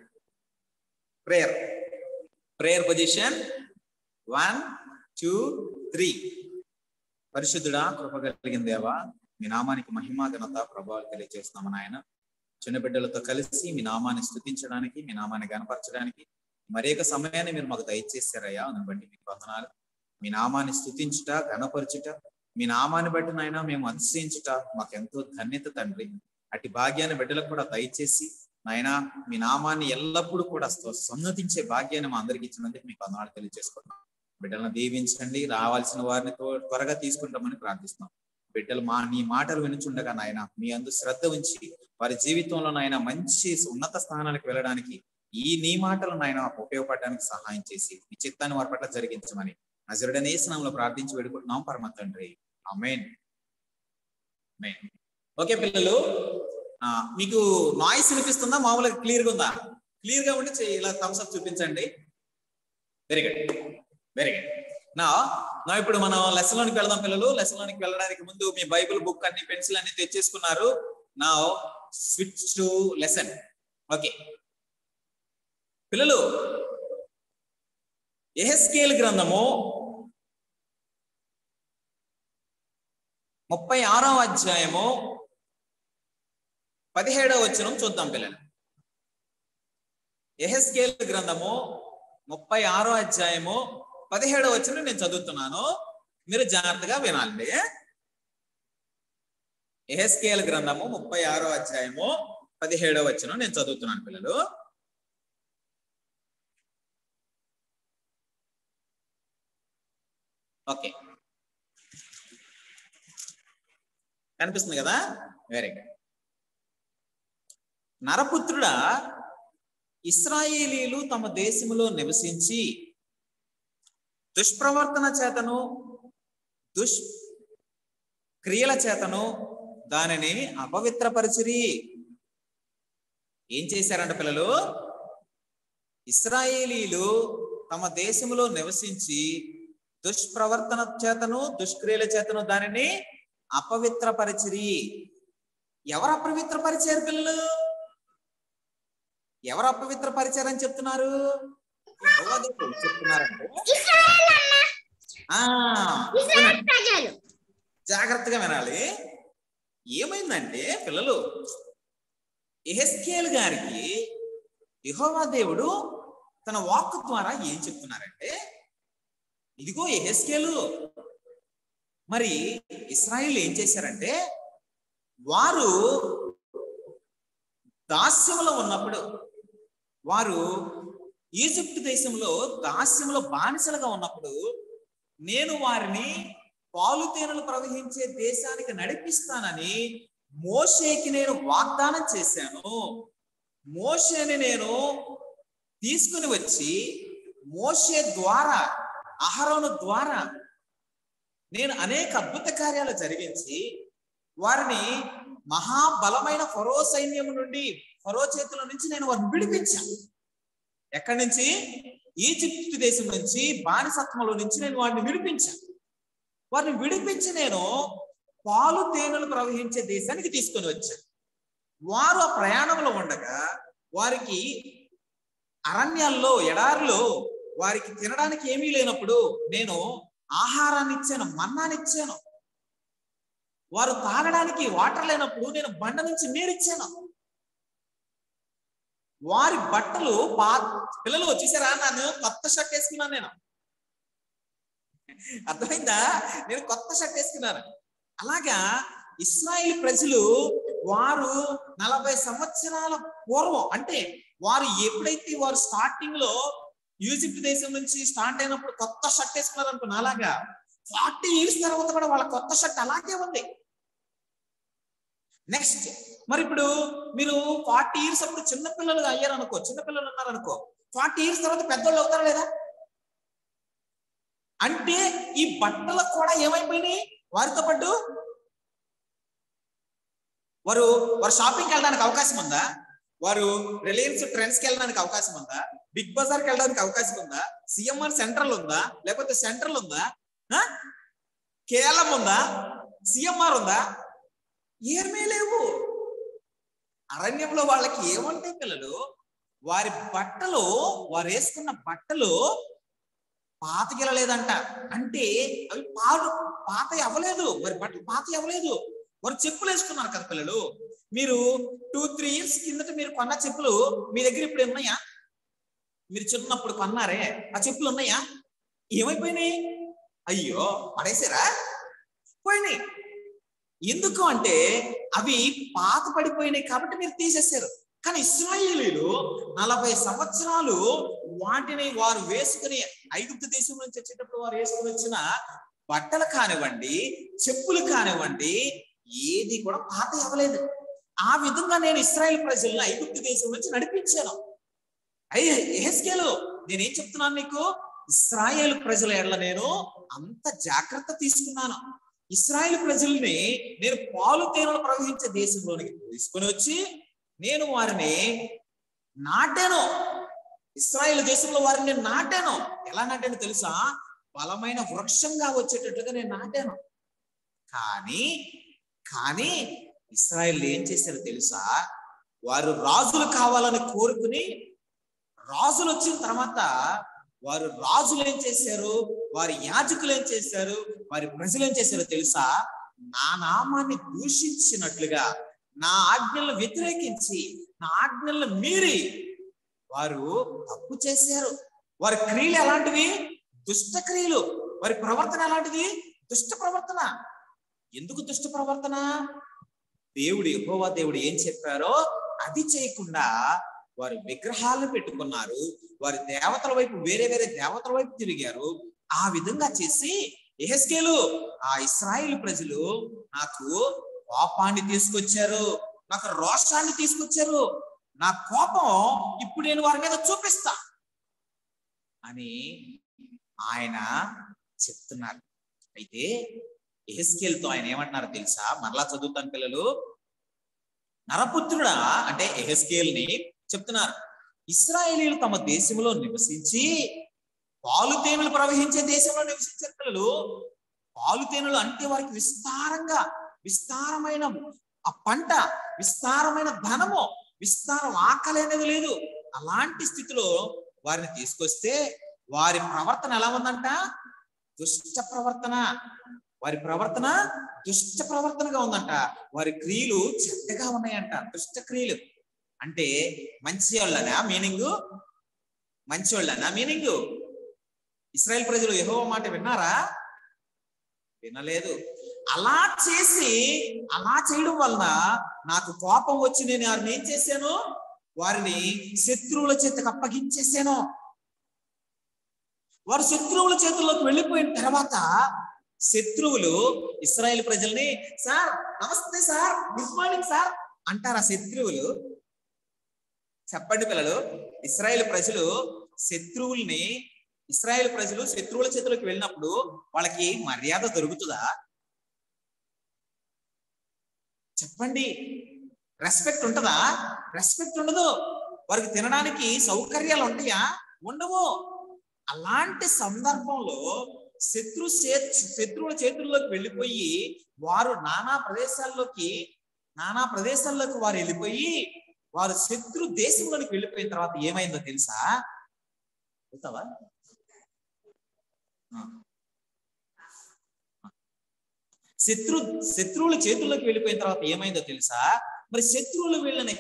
Prayer position 1 2 3. పరిశుద్ధుడా, కృప కలిగిన దేవా, మీ నామానికి మహిమ, ఘనత, ప్రభావాలు తెలియజేస్తున్నాము నాయన. చిన్న బిడ్డలతో కలిసి మీ నామాన్ని స్తుతించడానికి, మీ నామాన్ని గణపరచడానికి మరేక సమయాన్ని మీరు మాకు దయచేశారయ్యా. అందుని బట్టి మీకు వందనాలు. మీ నామాన్ని స్తుతించుట, గణపరచుట, మీ నామాన్ని బట్టి నాయన మేము అతిశయించుట మాకు ఎంతో ధన్యత తండ్రి. అటు భాగ్యాన్ని బిడ్డలకు కూడా దయచేసి నాయన మీ నామాన్ని ఎల్లప్పుడూ కూడా సన్నతించే భాగ్యాన్ని మా అందరికి ఇచ్చినందుకు మీకు వందనాలు తెలియజేసుకుంటున్నాం. బిడ్డలను దీవించండి. రావాల్సిన వారిని త్వరగా తీసుకుంటామని ప్రార్థిస్తున్నాం. బిడ్డలు నీ మాటలు వినుచుండగా నాయన మీ అందు శ్రద్ధ ఉంచి వారి జీవితంలో నాయన మంచి ఉన్నత స్థానానికి వెళ్ళడానికి నీ మాటలు నాయన ఉపయోగపడడానికి సహాయం చేసి మీ చిత్తాన్ని వారి పట్ల జరిగించమని నజరుడైన యేసు నామములో ప్రార్థించి వేడుకుంటున్నాం పరమ తండ్రి. ఆమేన్. ఓకే పిల్లలు, మీకు నాయిస్ వినిపిస్తుందా? మామూలుగా క్లియర్గా ఉందా? క్లియర్ గా ఉంటే ఇలా థమ్స్ అప్ చూపించండి. Very good. నా ఇప్పుడు మనం లెసన్ లోనికి వెళ్దాం పిల్లలు. లెసన్ లోనికి వెళ్ళడానికి ముందు మీ బైబిల్, బుక్, అన్ని పెన్సిల్ అన్ని తెచ్చేసుకున్నారు. నా స్విచ్ టు లెసన్. ఓకే పిల్లలు, యెహెజ్కేలు గ్రంథము 36వ అధ్యాయము 17వ వచనం చూద్దాం పిల్లలు. యెహెజ్కేలు గ్రంథము 36వ అధ్యాయము 17వ వచనం నేను చదువుతున్నాను, మీరు జాగ్రత్తగా వినాలండి. యెహెజ్కేలు గ్రంథము 36వ అధ్యాయము 17వ వచనం నేను చదువుతున్నాను పిల్లలు. ఓకే, కనిపిస్తుంది కదా? Very good. నరపుత్రుడా, ఇశ్రాయేలీలు తమ దేశములో నివసించి దుష్ప్రవర్తన చేతను దుష్క్రియల చేతను దానిని అపవిత్రపరిచిరి. ఏం చేశారంట పిల్లలు? ఇశ్రాయేలీలు తమ దేశములో నివసించి దుష్ప్రవర్తన చేతను దుష్క్రియల చేతను దానిని అపవిత్రపరిచిరి. ఎవరు అపవిత్రపరిచారు పిల్లలు? ఎవరు అపవిత్రపరిచారని చెప్తున్నారు? చెప్తున్నారంటే జాగ్రత్తగా వినాలి. ఏమైందంటే పిల్లలు, యెహెజ్కేలు గారికి యెహోవా దేవుడు తన వాక్కు ద్వారా ఏం చెప్తున్నారంటే, ఇదిగో యెహెజ్కేలు, మరి ఇశ్రాయేలు ఏం చేశారంటే, వారు దాస్యములో ఉన్నప్పుడు, వారు ఈజిప్ట్ దేశంలో దాస్యంలో బానిసలుగా ఉన్నప్పుడు నేను వారిని పాలు తేనెలు ప్రవహించే దేశానికి నడిపిస్తానని మోషేకి నేను వాగ్దానం చేశాను. మోషేని నేను తీసుకుని వచ్చి మోషే ద్వారా, అహరోను ద్వారా నేను అనేక అద్భుత కార్యాలు జరిగించి వారిని మహాబలమైన ఫరో సైన్యం నుండి, ఫరో చేతుల నుంచి నేను వారిని విడిపించాను. ఎక్కడి నుంచి? ఈజిప్ట్ దేశం నుంచి, బానిసత్వంలో నుంచి నేను వారిని విడిపించాను. వారిని విడిపించి నేను పాలు తేనెలు ప్రవహించే దేశానికి తీసుకొని వచ్చాను. వారు ఆ ప్రయాణంలో ఉండగా వారికి అరణ్యాల్లో, ఎడారిలో వారికి తినడానికి ఏమీ లేనప్పుడు నేను ఆహారాన్ని ఇచ్చాను, మన్నాని ఇచ్చాను. వారు తాగడానికి వాటర్ లేనప్పుడు నేను బండ నుంచి నీరిచ్చాను. వారి బట్టలు పిల్లలు వచ్చేసారా? నేను కొత్త షర్ట్ వేసుకున్నాను. నేను అర్థమైందా? నేను కొత్త షర్ట్ వేసుకున్నాను. అలాగా ఇశ్రాయేలు ప్రజలు వారు 40 సంవత్సరాల పూర్వం, అంటే వారు ఎప్పుడైతే వారు స్టార్టింగ్ లో ఈజిప్ట్ దేశం నుంచి స్టార్ట్ అయినప్పుడు కొత్త షర్ట్ వేసుకున్నారు అనుకున్నా, అలాగా 40 years తర్వాత కూడా వాళ్ళ కొత్త షర్ట్ అలాగే ఉంది. నెక్స్ట్, మరి ఇప్పుడు మీరు 40 years అప్పుడు చిన్నపిల్లలు అయ్యారు అనుకో, చిన్నపిల్లలు ఉన్నారు అనుకో, 40 years తర్వాత పెద్దోళ్ళు అవుతారా లేదా? అంటే ఈ బట్టలకు కూడా ఏమైపోయినాయి వారితో పాటు? వారు షాపింగ్కి వెళ్ళడానికి అవకాశం ఉందా? వారు రిలయన్స్ ట్రెండ్స్కి వెళ్ళడానికి అవకాశం ఉందా? బిగ్ బజార్కి వెళ్ళడానికి అవకాశం ఉందా? సిఎంఆర్ సెంట్రల్ ఉందా? లేకపోతే సెంట్రల్ ఉందా? కేఎల్ఎం ఉందా? సిఎంఆర్ ఉందా? ఏమీ లేవు. అరణ్యంలో వాళ్ళకి ఏమంటాయి పిల్లలు? వారి బట్టలు, వారు వేసుకున్న బట్టలు పాతగిలలేదంట. అంటే అవి పాత అవ్వలేదు, వారి బట్టలు పాత అవ్వలేదు. వారు చెప్పులు వేసుకున్నారు కదా పిల్లలు. మీరు 2-3 years కిందట మీరు కొన్న చెప్పులు మీ దగ్గర ఇప్పుడు ఉన్నాయా? మీరు చిన్నప్పుడు కొన్నారే ఆ చెప్పులు ఉన్నాయా? ఏమైపోయినాయి? అయ్యో, పడేసారా? పోయినాయి. ఎందుకు అంటే అవి పాత పడిపోయినాయి కాబట్టి మీరు తీసేశారు. కానీ ఇశ్రాయేలీలు 40 సంవత్సరాలు వాటిని వారు వేసుకుని, ఐగుప్తు దేశం నుంచి వచ్చేటప్పుడు వారు వేసుకుని వచ్చిన బట్టలు కానివ్వండి, చెప్పులు కానివ్వండి, ఏది కూడా పాత అవ్వలేదు. ఆ విధంగా నేను ఇశ్రాయేల్ ప్రజలను ఐగుప్తు దేశం నుంచి నడిపించాను. యెహెజ్కేలు, నేనేం చెప్తున్నాను నీకు? ఇశ్రాయేల్ ప్రజల ఎడల నేను అంత జాగ్రత్త తీసుకున్నాను. ఇశ్రాయేల్ ప్రజల్ని నేను పాలు తేనెలు ప్రవహించే దేశంలోనికి తీసుకొని వచ్చి నేను వారిని నాటాను. ఇశ్రాయేల్ దేశంలో వారిని నేను నాటాను. ఎలా నాటాను తెలుసా? బలమైన వృక్షంగా వచ్చేటట్లుగా నేను నాటాను. కానీ ఇశ్రాయేల్ ఏం చేశారో తెలుసా? వారు రాజులు కావాలని కోరుకుని, రాజులు వచ్చిన తర్వాత వారు రాజులు ఏం చేశారు, వారి యాజకులు ఏం చేశారు, వారి ప్రజలు ఏం చేశారో తెలుసా? నా నామాన్ని దూషించినట్లుగా, నా ఆజ్ఞలను వ్యతిరేకించి, నా ఆజ్ఞలను మీరి వారు తప్పు చేశారు. వారి క్రియలు ఎలాంటివి? దుష్ట క్రియలు. వారి ప్రవర్తన ఎలాంటిది? దుష్ట ప్రవర్తన. ఎందుకు దుష్ట ప్రవర్తన? యెహోవా దేవుడు ఏం చెప్పారో అది చేయకుండా వారు విగ్రహాలను పెట్టుకున్నారు. వారి దేవతల వైపు, వేరే వేరే దేవతల వైపు తిరిగారు. ఆ విధంగా చేసి యెహెజ్కేలు, ఆ ఇశ్రాయేలు ప్రజలు నాకు కోపాన్ని తీసుకొచ్చారు, నాకు రోషాన్ని తీసుకొచ్చారు, నా కోపం ఇప్పుడు నేను వారి మీద చూపిస్తా అని ఆయన చెప్తున్నారు. అయితే యెహెజ్కేలుతో ఆయన ఏమంటున్నారు తెలుసా? మరలా చదువుతాను పిల్లలు. నరపుత్రుడా అంటే యెహెజ్కేలుని చెప్తున్నారు, ఇశ్రాయేలీయులు తమ దేశంలో నివసించి పాలు తేనెలు ప్రవహించే దేశంలో నివసించారు. పిల్లలు, పాలు తేనెలు అంటే వారికి విస్తారమైన ఆ పంట, విస్తారమైన ధనము, విస్తారం, ఆకలి అనేది లేదు. అలాంటి స్థితిలో వారిని తీసుకొస్తే వారి ప్రవర్తన ఎలా ఉందంట? దుష్ట ప్రవర్తన. వారి ప్రవర్తన దుష్ట ప్రవర్తనగా ఉందంట. వారి క్రియలు చెడ్డగా ఉన్నాయంట. దుష్ట క్రియలు అంటే మంచి వాళ్ళనా మీనింగ్? మంచి వాళ్ళనా మీనింగ్? ఇశ్రాయేల్ ప్రజలు యెహోవా మాట విన్నారా? వినలేదు. అలా చేయడం వలన నాకు కోపం వచ్చి నేను వారిని ఏం చేశాను? వారిని శత్రువుల చేతికి అప్పగించేసాను. వారు శత్రువుల చేతుల్లోకి వెళ్ళిపోయిన తర్వాత శత్రువులు ఇశ్రాయేల్ ప్రజల్ని, సార్ నమస్తే సార్, గుడ్ మార్నింగ్ సార్ అంటారా శత్రువులు? చెప్పండి పిల్లలు. ఇశ్రాయేల్ ప్రజలు శత్రువుల చేతులకు వెళ్ళినప్పుడు వాళ్ళకి మర్యాద దొరుకుతుందా? చెప్పండి. రెస్పెక్ట్ ఉంటుందా? రెస్పెక్ట్ ఉండదు. వారికి తినడానికి సౌకర్యాలు ఉంటాయా? ఉండవు. అలాంటి సందర్భంలో శత్రువుల చేతుల్లోకి వెళ్ళిపోయి వారు నానా ప్రదేశాల్లోకి వారు వెళ్ళిపోయి వారు శత్రు దేశంలోకి వెళ్ళిపోయిన తర్వాత ఏమైందో తెలుసా? చెప్తావా? శత్రువుల చేతుల్లోకి వెళ్ళిపోయిన తర్వాత ఏమైందో తెలుసా? మరి శత్రువులు వీళ్ళని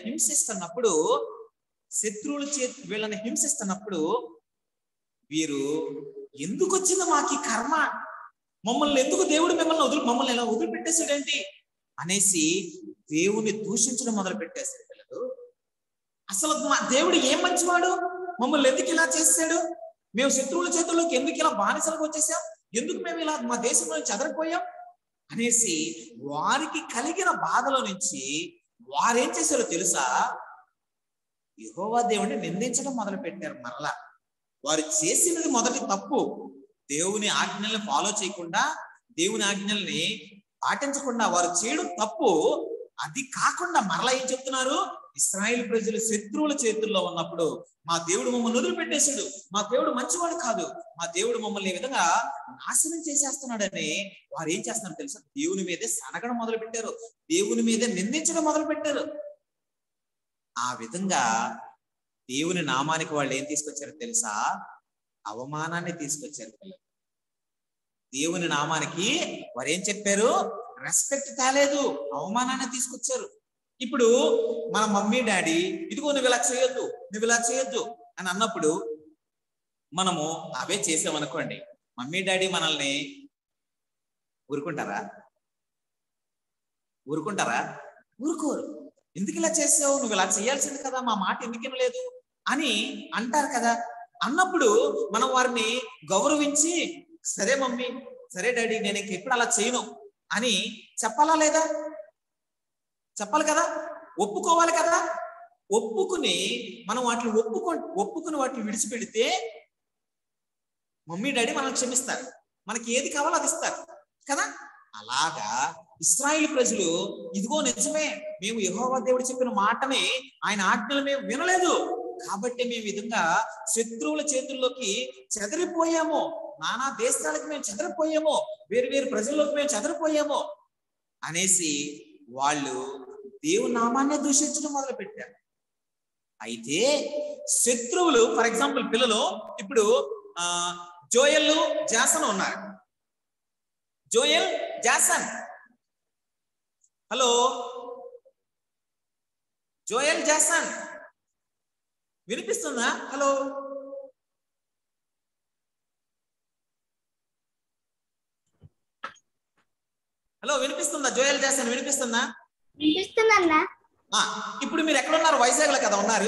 హింసిస్తున్నప్పుడు వీరు ఎందుకు వచ్చిందో మాకు కర్మ, మమ్మల్ని ఎందుకు దేవుడు మమ్మల్ని ఎలా వదిలిపెట్టేశాడేంటి అనేసి దేవుని దూషించడం మొదలు పెట్టేశాడు పిల్లలు. అసలు మా దేవుడు ఏం మంచివాడు, మమ్మల్ని ఎందుకు ఇలా చేశాడు, మేము శత్రువుల చేతుల్లోకి ఎందుకు ఇలా బానిసలకు వచ్చేసాం, ఎందుకు మేము ఇలా మా దేశంలో చెదరిపోయాం అనేసి వారికి కలిగిన బాధల నుంచి వారేం చేశారో తెలుసా? యెహోవా దేవుడిని నిందించడం మొదలు పెట్టారు. మరలా వారు చేసినది మొదటి తప్పు. దేవుని ఆజ్ఞల్ని ఫాలో చేయకుండా, దేవుని ఆజ్ఞల్ని పాటించకుండా వారు చేయడం తప్పు. అది కాకుండా మరలా ఏం చెప్తున్నారు? ఇశ్రాయేలు ప్రజలు శత్రువుల చేతుల్లో ఉన్నప్పుడు మా దేవుడు మమ్మల్ని వదిలిపెట్టేశాడు, మా దేవుడు మంచివాడు కాదు, మా దేవుడు మమ్మల్ని ఈ విధంగా నాశనం చేసేస్తున్నాడని వారు ఏం చేస్తున్నారు తెలుసా? దేవుని మీదే సనగడం మొదలు పెట్టారు, దేవుని మీదే నిందించడం మొదలు పెట్టారు. ఆ విధంగా దేవుని నామానికి వాళ్ళు ఏం తీసుకొచ్చారో తెలుసా? అవమానాన్ని తీసుకొచ్చారు పిల్లలు. దేవుని నామానికి వారు ఏం చెప్పారు? రెస్పెక్ట్ తేలేదు, అవమానాన్ని తీసుకొచ్చారు. ఇప్పుడు మన మమ్మీ డాడీ ఇదిగో నువ్వు ఇలా చేయొద్దు అని అన్నప్పుడు మనము అవే చేసామనుకోండి, మమ్మీ డాడీ మనల్ని ఊరుకుంటారా? ఊరుకోరు. ఎందుకు ఇలా చేసావు, నువ్వు ఇలా చేయాల్సింది కదా, మా మాట ఎందుకు వినలేదు అని అంటారు కదా. అన్నప్పుడు మనం వారిని గౌరవించి, సరే మమ్మీ, సరే డాడీ, నేను ఎప్పుడు అలా చేయను అని చెప్పాలా లేదా? చెప్పాలి కదా, ఒప్పుకోవాలి కదా. ఒప్పుకుని మనం వాటిని ఒప్పుకుని వాటిని విడిచిపెడితే మమ్మీ డాడీ మనల్ని క్షమిస్తారు, మనకి ఏది కావాలో అది ఇస్తారు కదా. అలాగా ఇశ్రాయేలు ప్రజలు ఇదిగో నిజమే, మేము యెహోవా దేవుడు చెప్పిన మాటని, ఆయన ఆజ్ఞలు మేము వినలేదు కాబట్టి మేము విధంగా శత్రువుల చేతుల్లోకి చెదరిపోయాము, నానా దేశాలకు మేము చెదరిపోయాము, వేరు వేరు ప్రజల్లోకి మేము చెదరిపోయాము అనేసి వాళ్ళు దేవుని నామాన్ని దూషించడం మొదలు పెట్టారు. అయితే శత్రువులు, ఫర్ ఎగ్జాంపుల్ పిల్లలు, ఇప్పుడు జోయల్ జాసన్ ఉన్నారు. Joel Jason, hello Joel Jason, వినిపిస్తుందా? హలో, హలో, వినిపిస్తుందా? జోయల్ జాసన్ వినిపిస్తుందా? వినిపిస్తుందన్నా. ఇప్పుడు మీరు ఎక్కడ ఉన్నారు? వైజాగ్ లో కదా ఉన్నారు?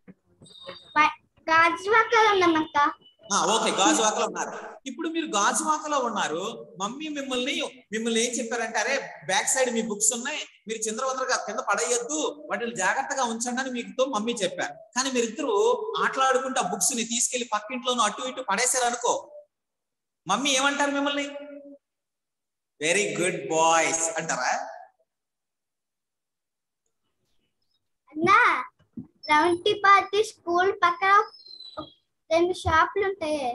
గాజువాకలో ఉన్నామక్క. ఓకే, గాజువాకలో ఉన్నారు. ఇప్పుడు మీరు గాజువాకలో ఉన్నారు. మమ్మీ మిమ్మల్ని ఏం చెప్పారంటే, అరే బ్యాక్ సైడ్ మీ బుక్స్ ఉన్నాయి, మీరు చిందరవందరగా కింద పడేయొద్దు, వాటిని జాగ్రత్తగా ఉంచండి అని మీతో మమ్మీ చెప్పారు. కానీ మీరిద్దరు ఆటలాడుకుంటూ ఆ బుక్స్ ని తీసుకెళ్లి పక్కింట్లోనూ అటు ఇటు పడేశారు అనుకో, మమ్మీ ఏమంటారు మిమ్మల్ని? వెరీ గుడ్ బాయ్స్ అంటారా? అన్నా, రౌంటిపాటి స్కూల్ పక్కన 2 షాపులు ఉంటాయి.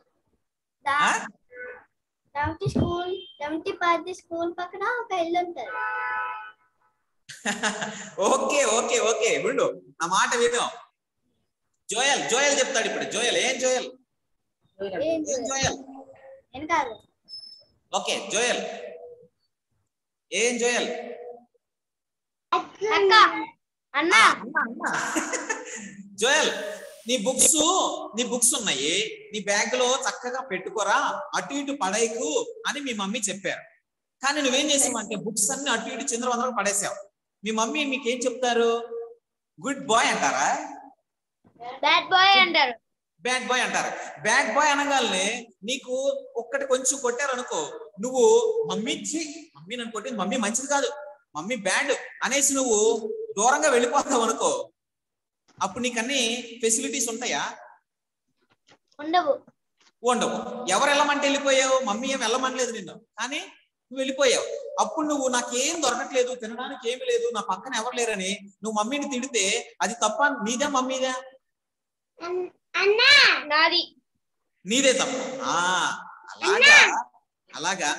రౌంటిపాటి స్కూల్ పక్కన ఒక ఇల్లు ఉంటది. ఓకే ఓకే ఓకే, విండు నా మాట విను. జోయల్ చెప్తాడు ఇప్పుడు. జోయల్ ఏం జోయల్? ఓకే జోయల్, ఏం జోయల్? అన్నా జోయల్, నీ బుక్స్ ఉన్నాయి, నీ బ్యాగ్ లో చక్కగా పెట్టుకోరా, అటు ఇటు పడేయకు అని మీ మమ్మీ చెప్పారు. కానీ నువ్వేం చేసావంటే బుక్స్ అన్ని అటు ఇటు చిందరవందరగా పడేసావు. మీ మమ్మీ మీకేం చెప్తారు? గుడ్ బాయ్ అంటారా? బ్యాడ్ బాయ్ అంటారు. బ్యాడ్ బాయ్ అంటారు. బ్యాడ్ బాయ్ అనగానే నీకు ఒక్కటి కొంచెం కొట్టారనుకో, నువ్వు మమ్మీ నన్ను కొట్టింది మమ్మీ మంచిది కాదు, మమ్మీ బ్యాడ్ అనేసి నువ్వు దూరంగా వెళ్ళిపోతావు అనుకో, అప్పుడు నీకు అన్ని ఫెసిలిటీస్ ఉంటాయా? ఉండవు. ఎవరు వెళ్ళమంటే వెళ్ళిపోయావు? మమ్మీ ఏం వెళ్ళమనలేదు నిన్ను, కానీ నువ్వు వెళ్ళిపోయావు. అప్పుడు నువ్వు నాకేం దొరకట్లేదు, తినడానికి ఏమి లేదు, నా పక్కన ఎవరు లేరని నువ్వు మమ్మీని తిడితే అది తప్ప నీదే మమ్మీదే? నాది. నీదే తప్పు. అలాగా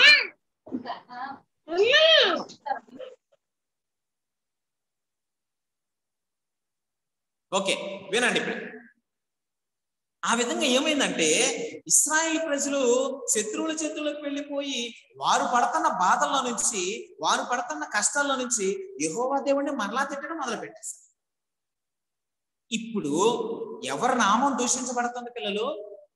ఓకే వినండి. ఇప్పుడు ఆ విధంగా ఏమైందంటే ఇశ్రాయేలు ప్రజలు శత్రువుల చేతుల్లోకి వెళ్ళిపోయి వారు పడుతున్న బాధల్లో నుంచి, వారు పడుతున్న కష్టాల్లో నుంచి యెహోవా దేవుడిని మరలా తిట్టడం మొదలు పెట్టేశారు. ఇప్పుడు ఎవరి నామం దూషించబడుతుంది పిల్లలు?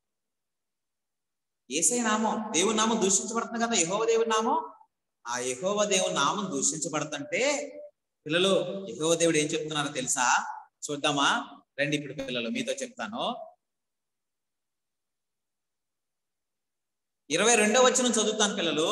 యేసయ్య నామం, దేవుని నామం దూషించబడుతుంది కదా, యెహోవా దేవుని నామం. ఆ యెహోవా దేవుని నామం దూషించబడుతుంటే పిల్లలు యెహోవా దేవుడు ఏం చెప్తున్నారో తెలుసా? చూద్దామా రండి. ఇప్పుడు పిల్లలు మీతో చెప్తాను. 22వ వచనం చదువుతాను పిల్లలు.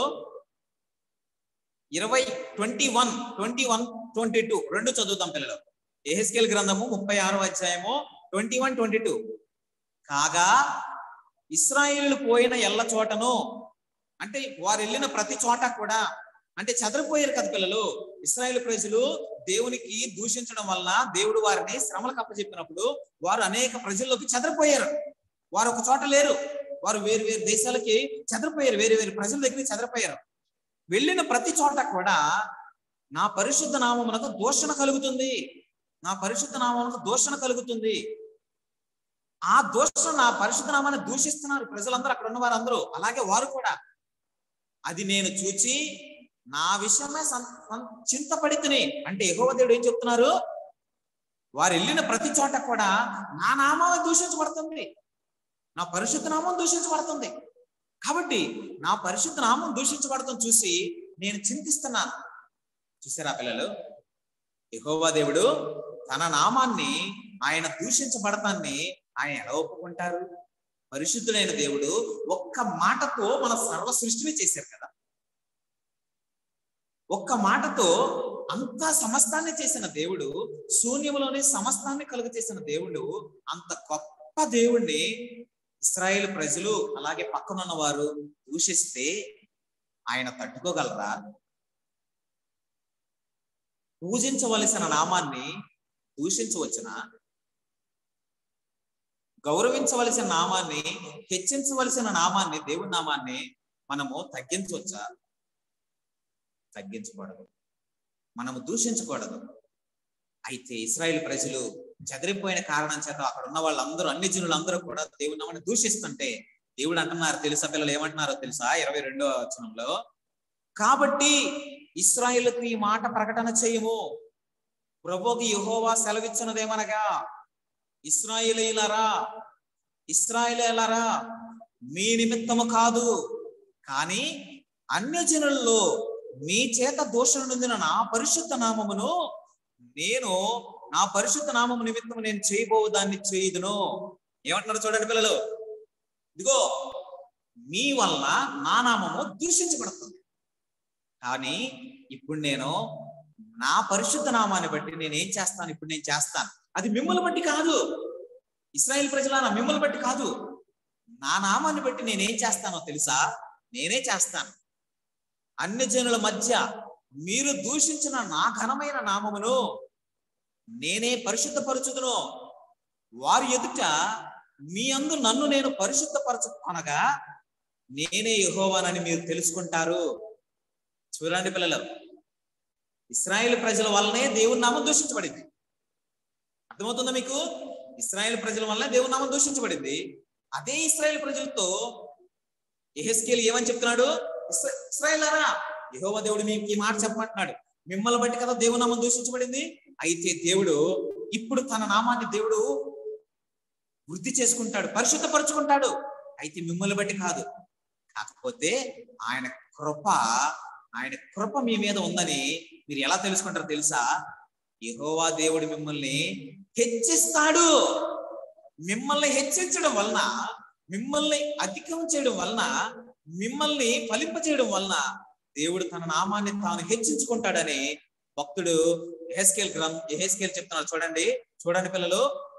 21 రెండు చదువుతాం పిల్లలు. యెహెజ్కేలు గ్రంథము 36వ అధ్యాయము 21-22. కాగా ఇశ్రాయేలు పోయిన ఎల్ల చోటను, అంటే వారు వెళ్ళిన ప్రతి చోట కూడా, అంటే చెదరిపోయారు కదా పిల్లలు. ఇశ్రాయేలు ప్రజలు దేవునికి దూషించడం వల్ల దేవుడు వారిని శ్రమలకు అప్పచెప్పినప్పుడు వారు అనేక ప్రజల్లోకి చెదరిపోయారు. వారు ఒక చోట లేరు, వారు వేరు వేరు దేశాలకి చెదరిపోయారు, వేరు వేరు ప్రజల దగ్గరికి చెదరిపోయారు. వెళ్ళిన ప్రతి చోట కూడా నా పరిశుద్ధ నామమునకు దూషణ కలుగుతుంది, నా పరిశుద్ధ నామమునకు దూషణ కలుగుతుంది. ఆ దూషణ, నా పరిశుద్ధ నామాన్ని దూషిస్తున్నారు ప్రజలందరూ, అక్కడ ఉన్న వారందరూ. అలాగే వారు కూడా. అది నేను చూచి నా విషయమే చింతపడితిని. అంటే యెహోవా దేవుడు ఏం చెప్తున్నారు? వారు వెళ్ళిన ప్రతి చోట కూడా నా నామం దూషించబడుతుంది, నా పరిశుద్ధ నామం దూషించబడుతుంది. కాబట్టి నా పరిశుద్ధ నామం దూషించబడతాం చూసి నేను చింతిస్తున్నాను. చూసారా పిల్లలు? యెహోవా దేవుడు తన నామాన్ని, ఆయన దూషించబడతాన్ని ఆయన ఎలా ఒప్పుకుంటారు? పరిశుద్ధులైన దేవుడు ఒక్క మాటతో మన సర్వ సృష్టిని చేశారు కదా. ఒక్క మాటతో అంతా సమస్తాన్ని చేసిన దేవుడు, శూన్యములోని సమస్తాన్ని కలుగ చేసిన దేవుడు, అంత గొప్ప దేవుణ్ణి ఇశ్రాయేలు ప్రజలు అలాగే పక్కనున్న వారు దూషిస్తే ఆయన తట్టుకోగలరా? పూజించవలసిన నామాన్ని దూషించవచ్చునా? గౌరవించవలసిన నామాన్ని, హెచ్చించవలసిన నామాన్ని, దేవుని నామాన్ని మనము తగ్గించవచ్చా? తగ్గించకూడదు, మనము దూషించకూడదు. అయితే ఇశ్రాయేలు ప్రజలు చెదిరిపోయిన కారణం చేత అక్కడ ఉన్న వాళ్ళందరూ, అన్ని జనులందరూ కూడా దేవుని నామాన్ని దూషిస్తుంటే దేవుడు అంటున్నారు తెలుసా పిల్లలు? ఏమంటున్నారో తెలుసా? 22వ వచనంలో, కాబట్టి ఇశ్రాయేలుకు ఈ మాట ప్రకటన చేయము, ప్రభువుకి యెహోవా సెలవిచ్చినదేమనగా, ఇశ్రాయేలీయులారా ఇశ్రాయేలీయులారా మీ నిమిత్తము కాదు, కానీ అన్యజనులలో మీ చేత దోషం నొందిన నా పరిశుద్ధ నామమును నేను నా పరిశుద్ధ నామము నిమిత్తము నేను చేయబోవు దాన్ని చేయుదును. ఏమంటున్నారు చూడండి పిల్లలు, ఇదిగో మీ వల్ల నా నామము దూషించబడుతుంది, కానీ ఇప్పుడు నేను నా పరిశుద్ధ నామాన్ని బట్టి నేను ఏం చేస్తాను, ఇప్పుడు నేను చేస్తాను. అది మిమ్మల్ని బట్టి కాదు, ఇశ్రాయేలు ప్రజలారా మిమ్మల్ని బట్టి కాదు, నా నామాన్ని బట్టి నేనేం చేస్తానో తెలుసా? నేనే చేస్తాను. అన్ని జనుల మధ్య మీరు దూషించిన నా ఘనమైన నామమును నేనే పరిశుద్ధపరచుదును. వారి ఎదుట మీ అందు నన్ను నేను పరిశుద్ధపరచుకొనగా నేనే యెహోవానని మీరు తెలుసుకుంటారు. చూడండి పిల్లలు, ఇశ్రాయేలు ప్రజల వల్లనే దేవుని నామం దూషించబడింది. అర్థమవుతుందా మీకు? ఇశ్రాయేలు ప్రజల వల్లనే దేవుని నామం దూషించబడింది. అదే ఇశ్రాయేలు ప్రజలతో యెహెజ్కేలు ఏమని చెప్తున్నాడు? ఇశ్రాయేలారా, యెహోవా దేవుడు మీకు ఈ మాట చెప్పమంటున్నాడు, మిమ్మల్ని బట్టి కదా దేవుని నామం దూషించబడింది. అయితే దేవుడు ఇప్పుడు తన నామాన్ని దేవుడు వృద్ధి చేసుకుంటాడు, పరిశుద్ధపరుచుకుంటాడు. అయితే మిమ్మల్ని బట్టి కాదు, కాకపోతే ఆయన కృప మీ మీద ఉందని మీరు ఎలా తెలుసుకుంటారో తెలుసా? యెహోవా దేవుడు మిమ్మల్ని హెచ్చిస్తాడు. మిమ్మల్ని హెచ్చించడం వలన, మిమ్మల్ని అధికం చేయడం వలన, మిమ్మల్ని ఫలింప చేయడం వలన దేవుడు తన నామాన్ని తాను హెచ్చించుకుంటాడని భక్తుడు యెహెజ్కేలు చెప్తున్నాడు. చూడండి పిల్లలు,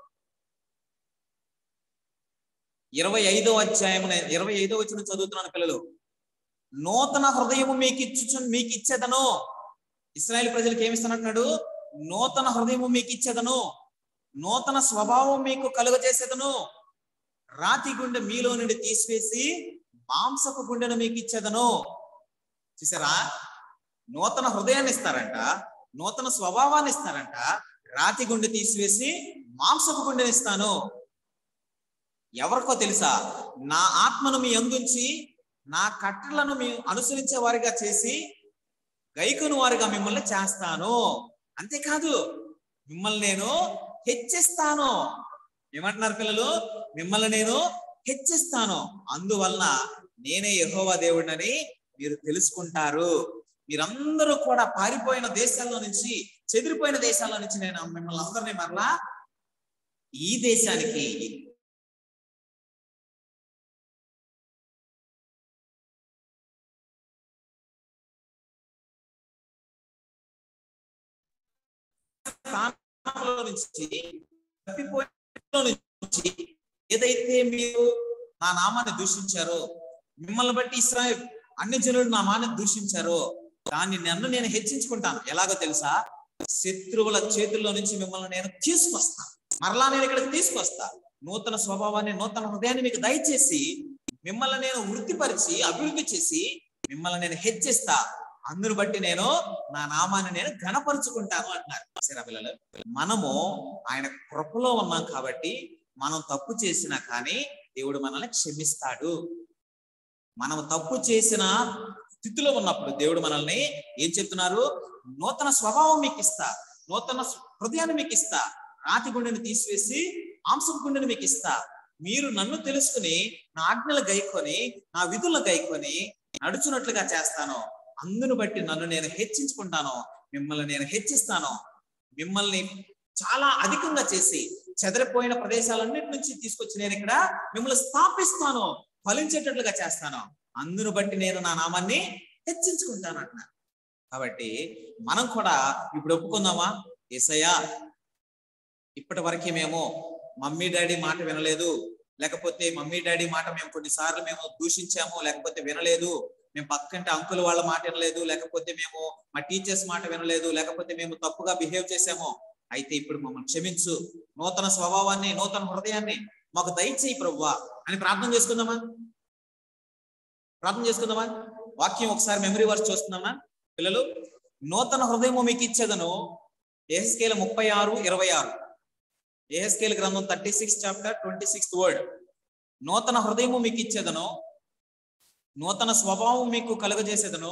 25వ అధ్యాయం 25వ వచనం చదువుతున్నాను పిల్లలు. నూతన హృదయము మీకు ఇచ్చేదను. ఇశ్రాయేలు ప్రజలకు ఏమిస్తానంటున్నాడు? నూతన హృదయము మీకు ఇచ్చేదను, నూతన స్వభావం మీకు కలుగజేసేదను, రాతి గుండె మీలో నుండి తీసివేసి మాంసపు గుండెను మీకు ఇచ్చేదను. చూసారా? నూతన హృదయాన్ని ఇస్తారంట, నూతన స్వభావాన్ని ఇస్తారంట, రాతి గుండె తీసివేసి మాంసపు గుండెని ఇస్తాను. ఎవరికో తెలుసా? నా ఆత్మను మీ అందుంచి నా కట్టలను మీ అనుసరించే వారిగా చేసి గైకుని వారిగా మిమ్మల్ని చేస్తాను. అంతేకాదు, మిమ్మల్ని నేను హెచ్చిస్తాను. ఏమంటున్నారు పిల్లలు? మిమ్మల్ని నేను హెచ్చిస్తాను. అందువలన నేనే యెహోవా దేవుడినని మీరు తెలుసుకుంటారు. మీరందరూ కూడా పారిపోయిన దేశాల్లో నుంచి, చెదిరిపోయిన దేశాల్లో నుంచి నేను మిమ్మల్ని అందరినీ మరలా ఈ దేశానికి, నుంచి ఏదైతే మీరు నా నామాన్ని దూషించారో, మిమ్మల్ని బట్టి ఇశ్రాయేలు అన్ని జనులు నా నామాన్ని దూషించారో దాన్ని నన్ను నేను హెచ్చించుకుంటాను. ఎలాగో తెలుసా? శత్రువుల చేతుల్లో నుంచి మిమ్మల్ని నేను తీసుకొస్తా, మరలా నేను ఇక్కడికి తీసుకొస్తా. నూతన స్వభావాన్ని, నూతన హృదయాన్ని మీకు దయచేసి మిమ్మల్ని నేను వృద్ధిపరిచి అభివృద్ధి చేసి మిమ్మల్ని నేను హెచ్చిస్తా. అందును బట్టి నేను నా నామాన్ని నేను ఘనపరుచుకుంటాను అంటున్నారు. సరే పిల్లలు, మనము ఆయన కృపలో ఉన్నాం కాబట్టి మనం తప్పు చేసినా కానీ దేవుడు మనల్ని క్షమిస్తాడు. మనం తప్పు చేసిన స్థితిలో ఉన్నప్పుడు దేవుడు మనల్ని ఏం చెప్తున్నారు? నూతన స్వభావం మీకు ఇస్తా, నూతన హృదయాన్ని మీకు ఇస్తా, రాతి గుండెని తీసివేసి మాంసపు గుండెని మీకు ఇస్తా. మీరు నన్ను తెలుసుకుని నా ఆజ్ఞలు గైకొని నా విధులను గైకొని నడుచున్నట్లుగా చేస్తాను. అందును బట్టి నన్ను నేను హెచ్చించుకుంటాను, మిమ్మల్ని నేను హెచ్చిస్తాను. మిమ్మల్ని చాలా అధికంగా చేసి చెదరిపోయిన ప్రదేశాలన్నిటి నుంచి తీసుకొచ్చి నేను ఇక్కడ మిమ్మల్ని స్థాపిస్తాను, ఫలించేటట్లుగా చేస్తాను. అందును బట్టి నేను నా నామాన్ని హెచ్చించుకుంటాను అంటున్నాను. కాబట్టి మనం కూడా ఇప్పుడు ఒప్పుకుందామా? యేసయ్యా, ఇప్పటి వరకు మేము మమ్మీ డాడీ మాట వినలేదు, లేకపోతే మమ్మీ డాడీ మాట మేము కొన్నిసార్లు మేము దూషించాము, లేకపోతే వినలేదు, మేము పక్కంటే అంకుల్ వాళ్ళ మాట వినలేదు, లేకపోతే మేము మా టీచర్స్ మాట వినలేదు, లేకపోతే మేము తప్పుగా బిహేవ్ చేసాము. అయితే ఇప్పుడు మమ్మల్ని క్షమించు, నూతన స్వభావాన్ని, నూతన హృదయాన్ని మాకు దయచేయి ప్రభువా అని ప్రార్థన చేసుకుందామా? ప్రార్థన చేసుకుందామా? వాక్యం ఒకసారి మెమరీ వర్స్ చూస్తున్నామా పిల్లలు? నూతన హృదయము మీకు ఇచ్చేదను. యెహెజ్కేలు 36:26. యెహెజ్కేలు గ్రంథం 36 చాప్టర్ 26th వర్డ్. నూతన హృదయము మీకు ఇచ్చేదను, నూతన స్వభావం మీకు కలుగజేసేదను,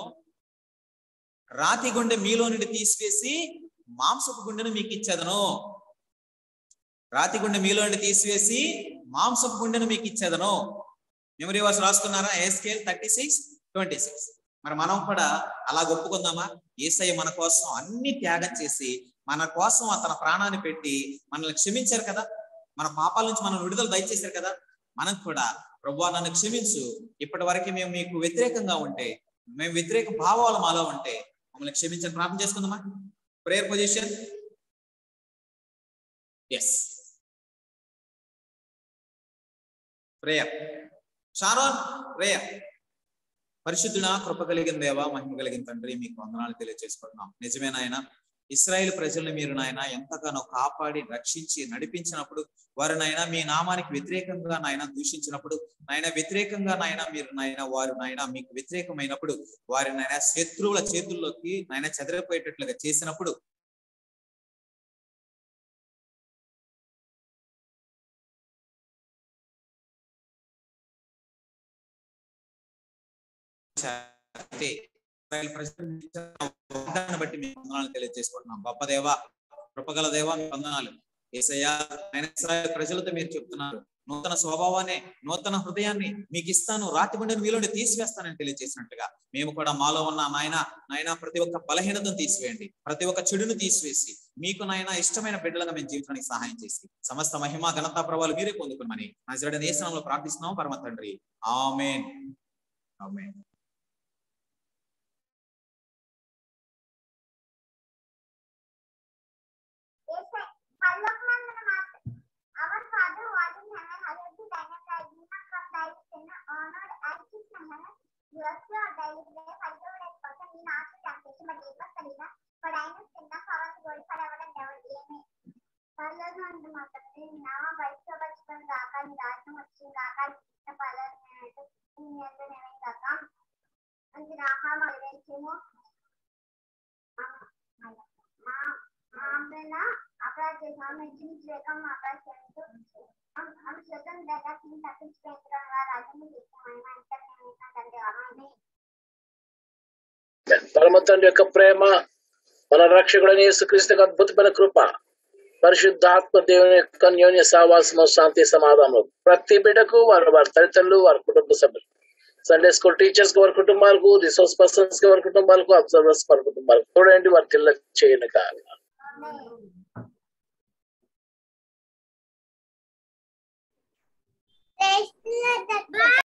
రాతి గుండె మీలో నుండి తీసివేసి మాంసపు గుండెను మీకు ఇచ్చేదను. రాతి గుండె మీలో నుండి తీసివేసి మాంసపు గుండెను మీకు ఇచ్చేదను. మెమరీ వర్స్ రాసుకున్నారా? ఎస్కేల్ 36:26. మరి మనం కూడా అలా ఒప్పుకుందామా? యేసయ్య మన కోసం అన్ని త్యాగం చేసి మన కోసం తన ప్రాణాన్ని పెట్టి మనల్ని క్షమించారు కదా, మన పాపాల నుంచి మనం విడుదల దయచేశారు కదా. మనం కూడా ప్రభువా నన్ను క్షమించు, ఇప్పటి వరకు మేము మీకు వ్యతిరేకంగా ఉంటే, మేము వ్యతిరేక భావాలు మాలో ఉంటే మమ్మల్ని క్షమించని ప్రార్థన చేసుకుందామా? Prayer position. Yes, prayer. Sharon prayer. పరిశుద్ధుడా, కృప కలిగిన దేవా, మహిమ కలిగిన తండ్రి, మీకు వందనాలు తెలియజేసుకుంటున్నాం. నిజమే నాయన, ఇశ్రాయేలు ప్రజల్ని మీరు నాయన ఎంతగానో కాపాడి రక్షించి నడిపించినప్పుడు, వారు నాయన మీ నామానికి వ్యతిరేకంగా నాయన దూషించినప్పుడు, నాయన వ్యతిరేకంగా నాయన మీరు నాయన వారు నాయన మీకు వ్యతిరేకమైనప్పుడు, వారి నాయన శత్రువుల చేతుల్లోకి నాయన చెదరిపోయేటట్లుగా చేసినప్పుడు, వాగ్దానాన్ని బట్టి మీ వందనాలు తెలియజేసుకుంటున్నాం. గొప్ప దేవ, కృపగల దేవ, మీ వందనాలు. యేసయ్యా, ఇశ్రాయేలు ప్రజలతో మీరు చెప్తున్నారు, నూతన స్వభావాన్ని, నూతన హృదయాన్ని మీకు ఇస్తాను, రాతి గుండెను మీలోనే తీసివేస్తానని తెలియజేసినట్టుగా మేము కూడా మాలో ఉన్న నాయన ప్రతి ఒక్క బలహీనతను తీసివేయండి, ప్రతి ఒక్క చెడును తీసివేసి మీకు నాయన ఇష్టమైన బిడ్డలుగా మేము జీవితానికి సహాయం చేసి సమస్త మహిమ ఘనతా ప్రభావాలు మీరే పొందుకున్నామని నజరేయుడైన యేసు నామములో ప్రార్థిస్తున్నాం పరమ తండ్రి. ఆమేన్. ఆమేన్. Our Father who art in heaven, hallowed be thy name. Thy kingdom come, thy will be done on earth as it is in heaven. Give us our daily bread, forgive us our sins, lead us not into temptation, but deliver us from evil. For thine is the kingdom, power, and glory forever and ever. Amen. పరలోకమందు మా తండ్రి, నీ నామం పరిశుద్ధపరచబడును గాక, నీ రాజ్యం వచ్చును గాక, నీ పాలన నీ యందు నెరవేరును గాక. అందు ఆహారం అనుగ్రహించుము. अपराध చేసాము, హెచ్చించలేకం అపరాధ చేస్తూ हम स्वतंत्र देगा तीन तपिंच पेंद्रवा రాజ్యము చేస్తామని అంతర్నేమిక తండ్రి. ఆమేన్. పరమ తండ్రి యొక్క ప్రేమ, మన రక్షకుడైన యేసుక్రీస్తు అద్భుతమైన కృప, పరిశుద్ధాత్మ దేవుని యొక్క అన్యోన్య సహవాసము, శాంతి సమాధానం ప్రతి బిడ్డకు, వారి తల్లిదండ్రులు, వారి కుటుంబ సభ్యులు, సండే స్కూల్ టీచర్స్ కి, వారి కుటుంబాలకు, రిసోర్స్ పర్సన్స్ కి, వారి కుటుంబాలకు, అబ్జర్వర్స్ వారి కుటుంబాలకు చూడండి, వారి తిల్ల చేయను కాదు. Praise the Lord.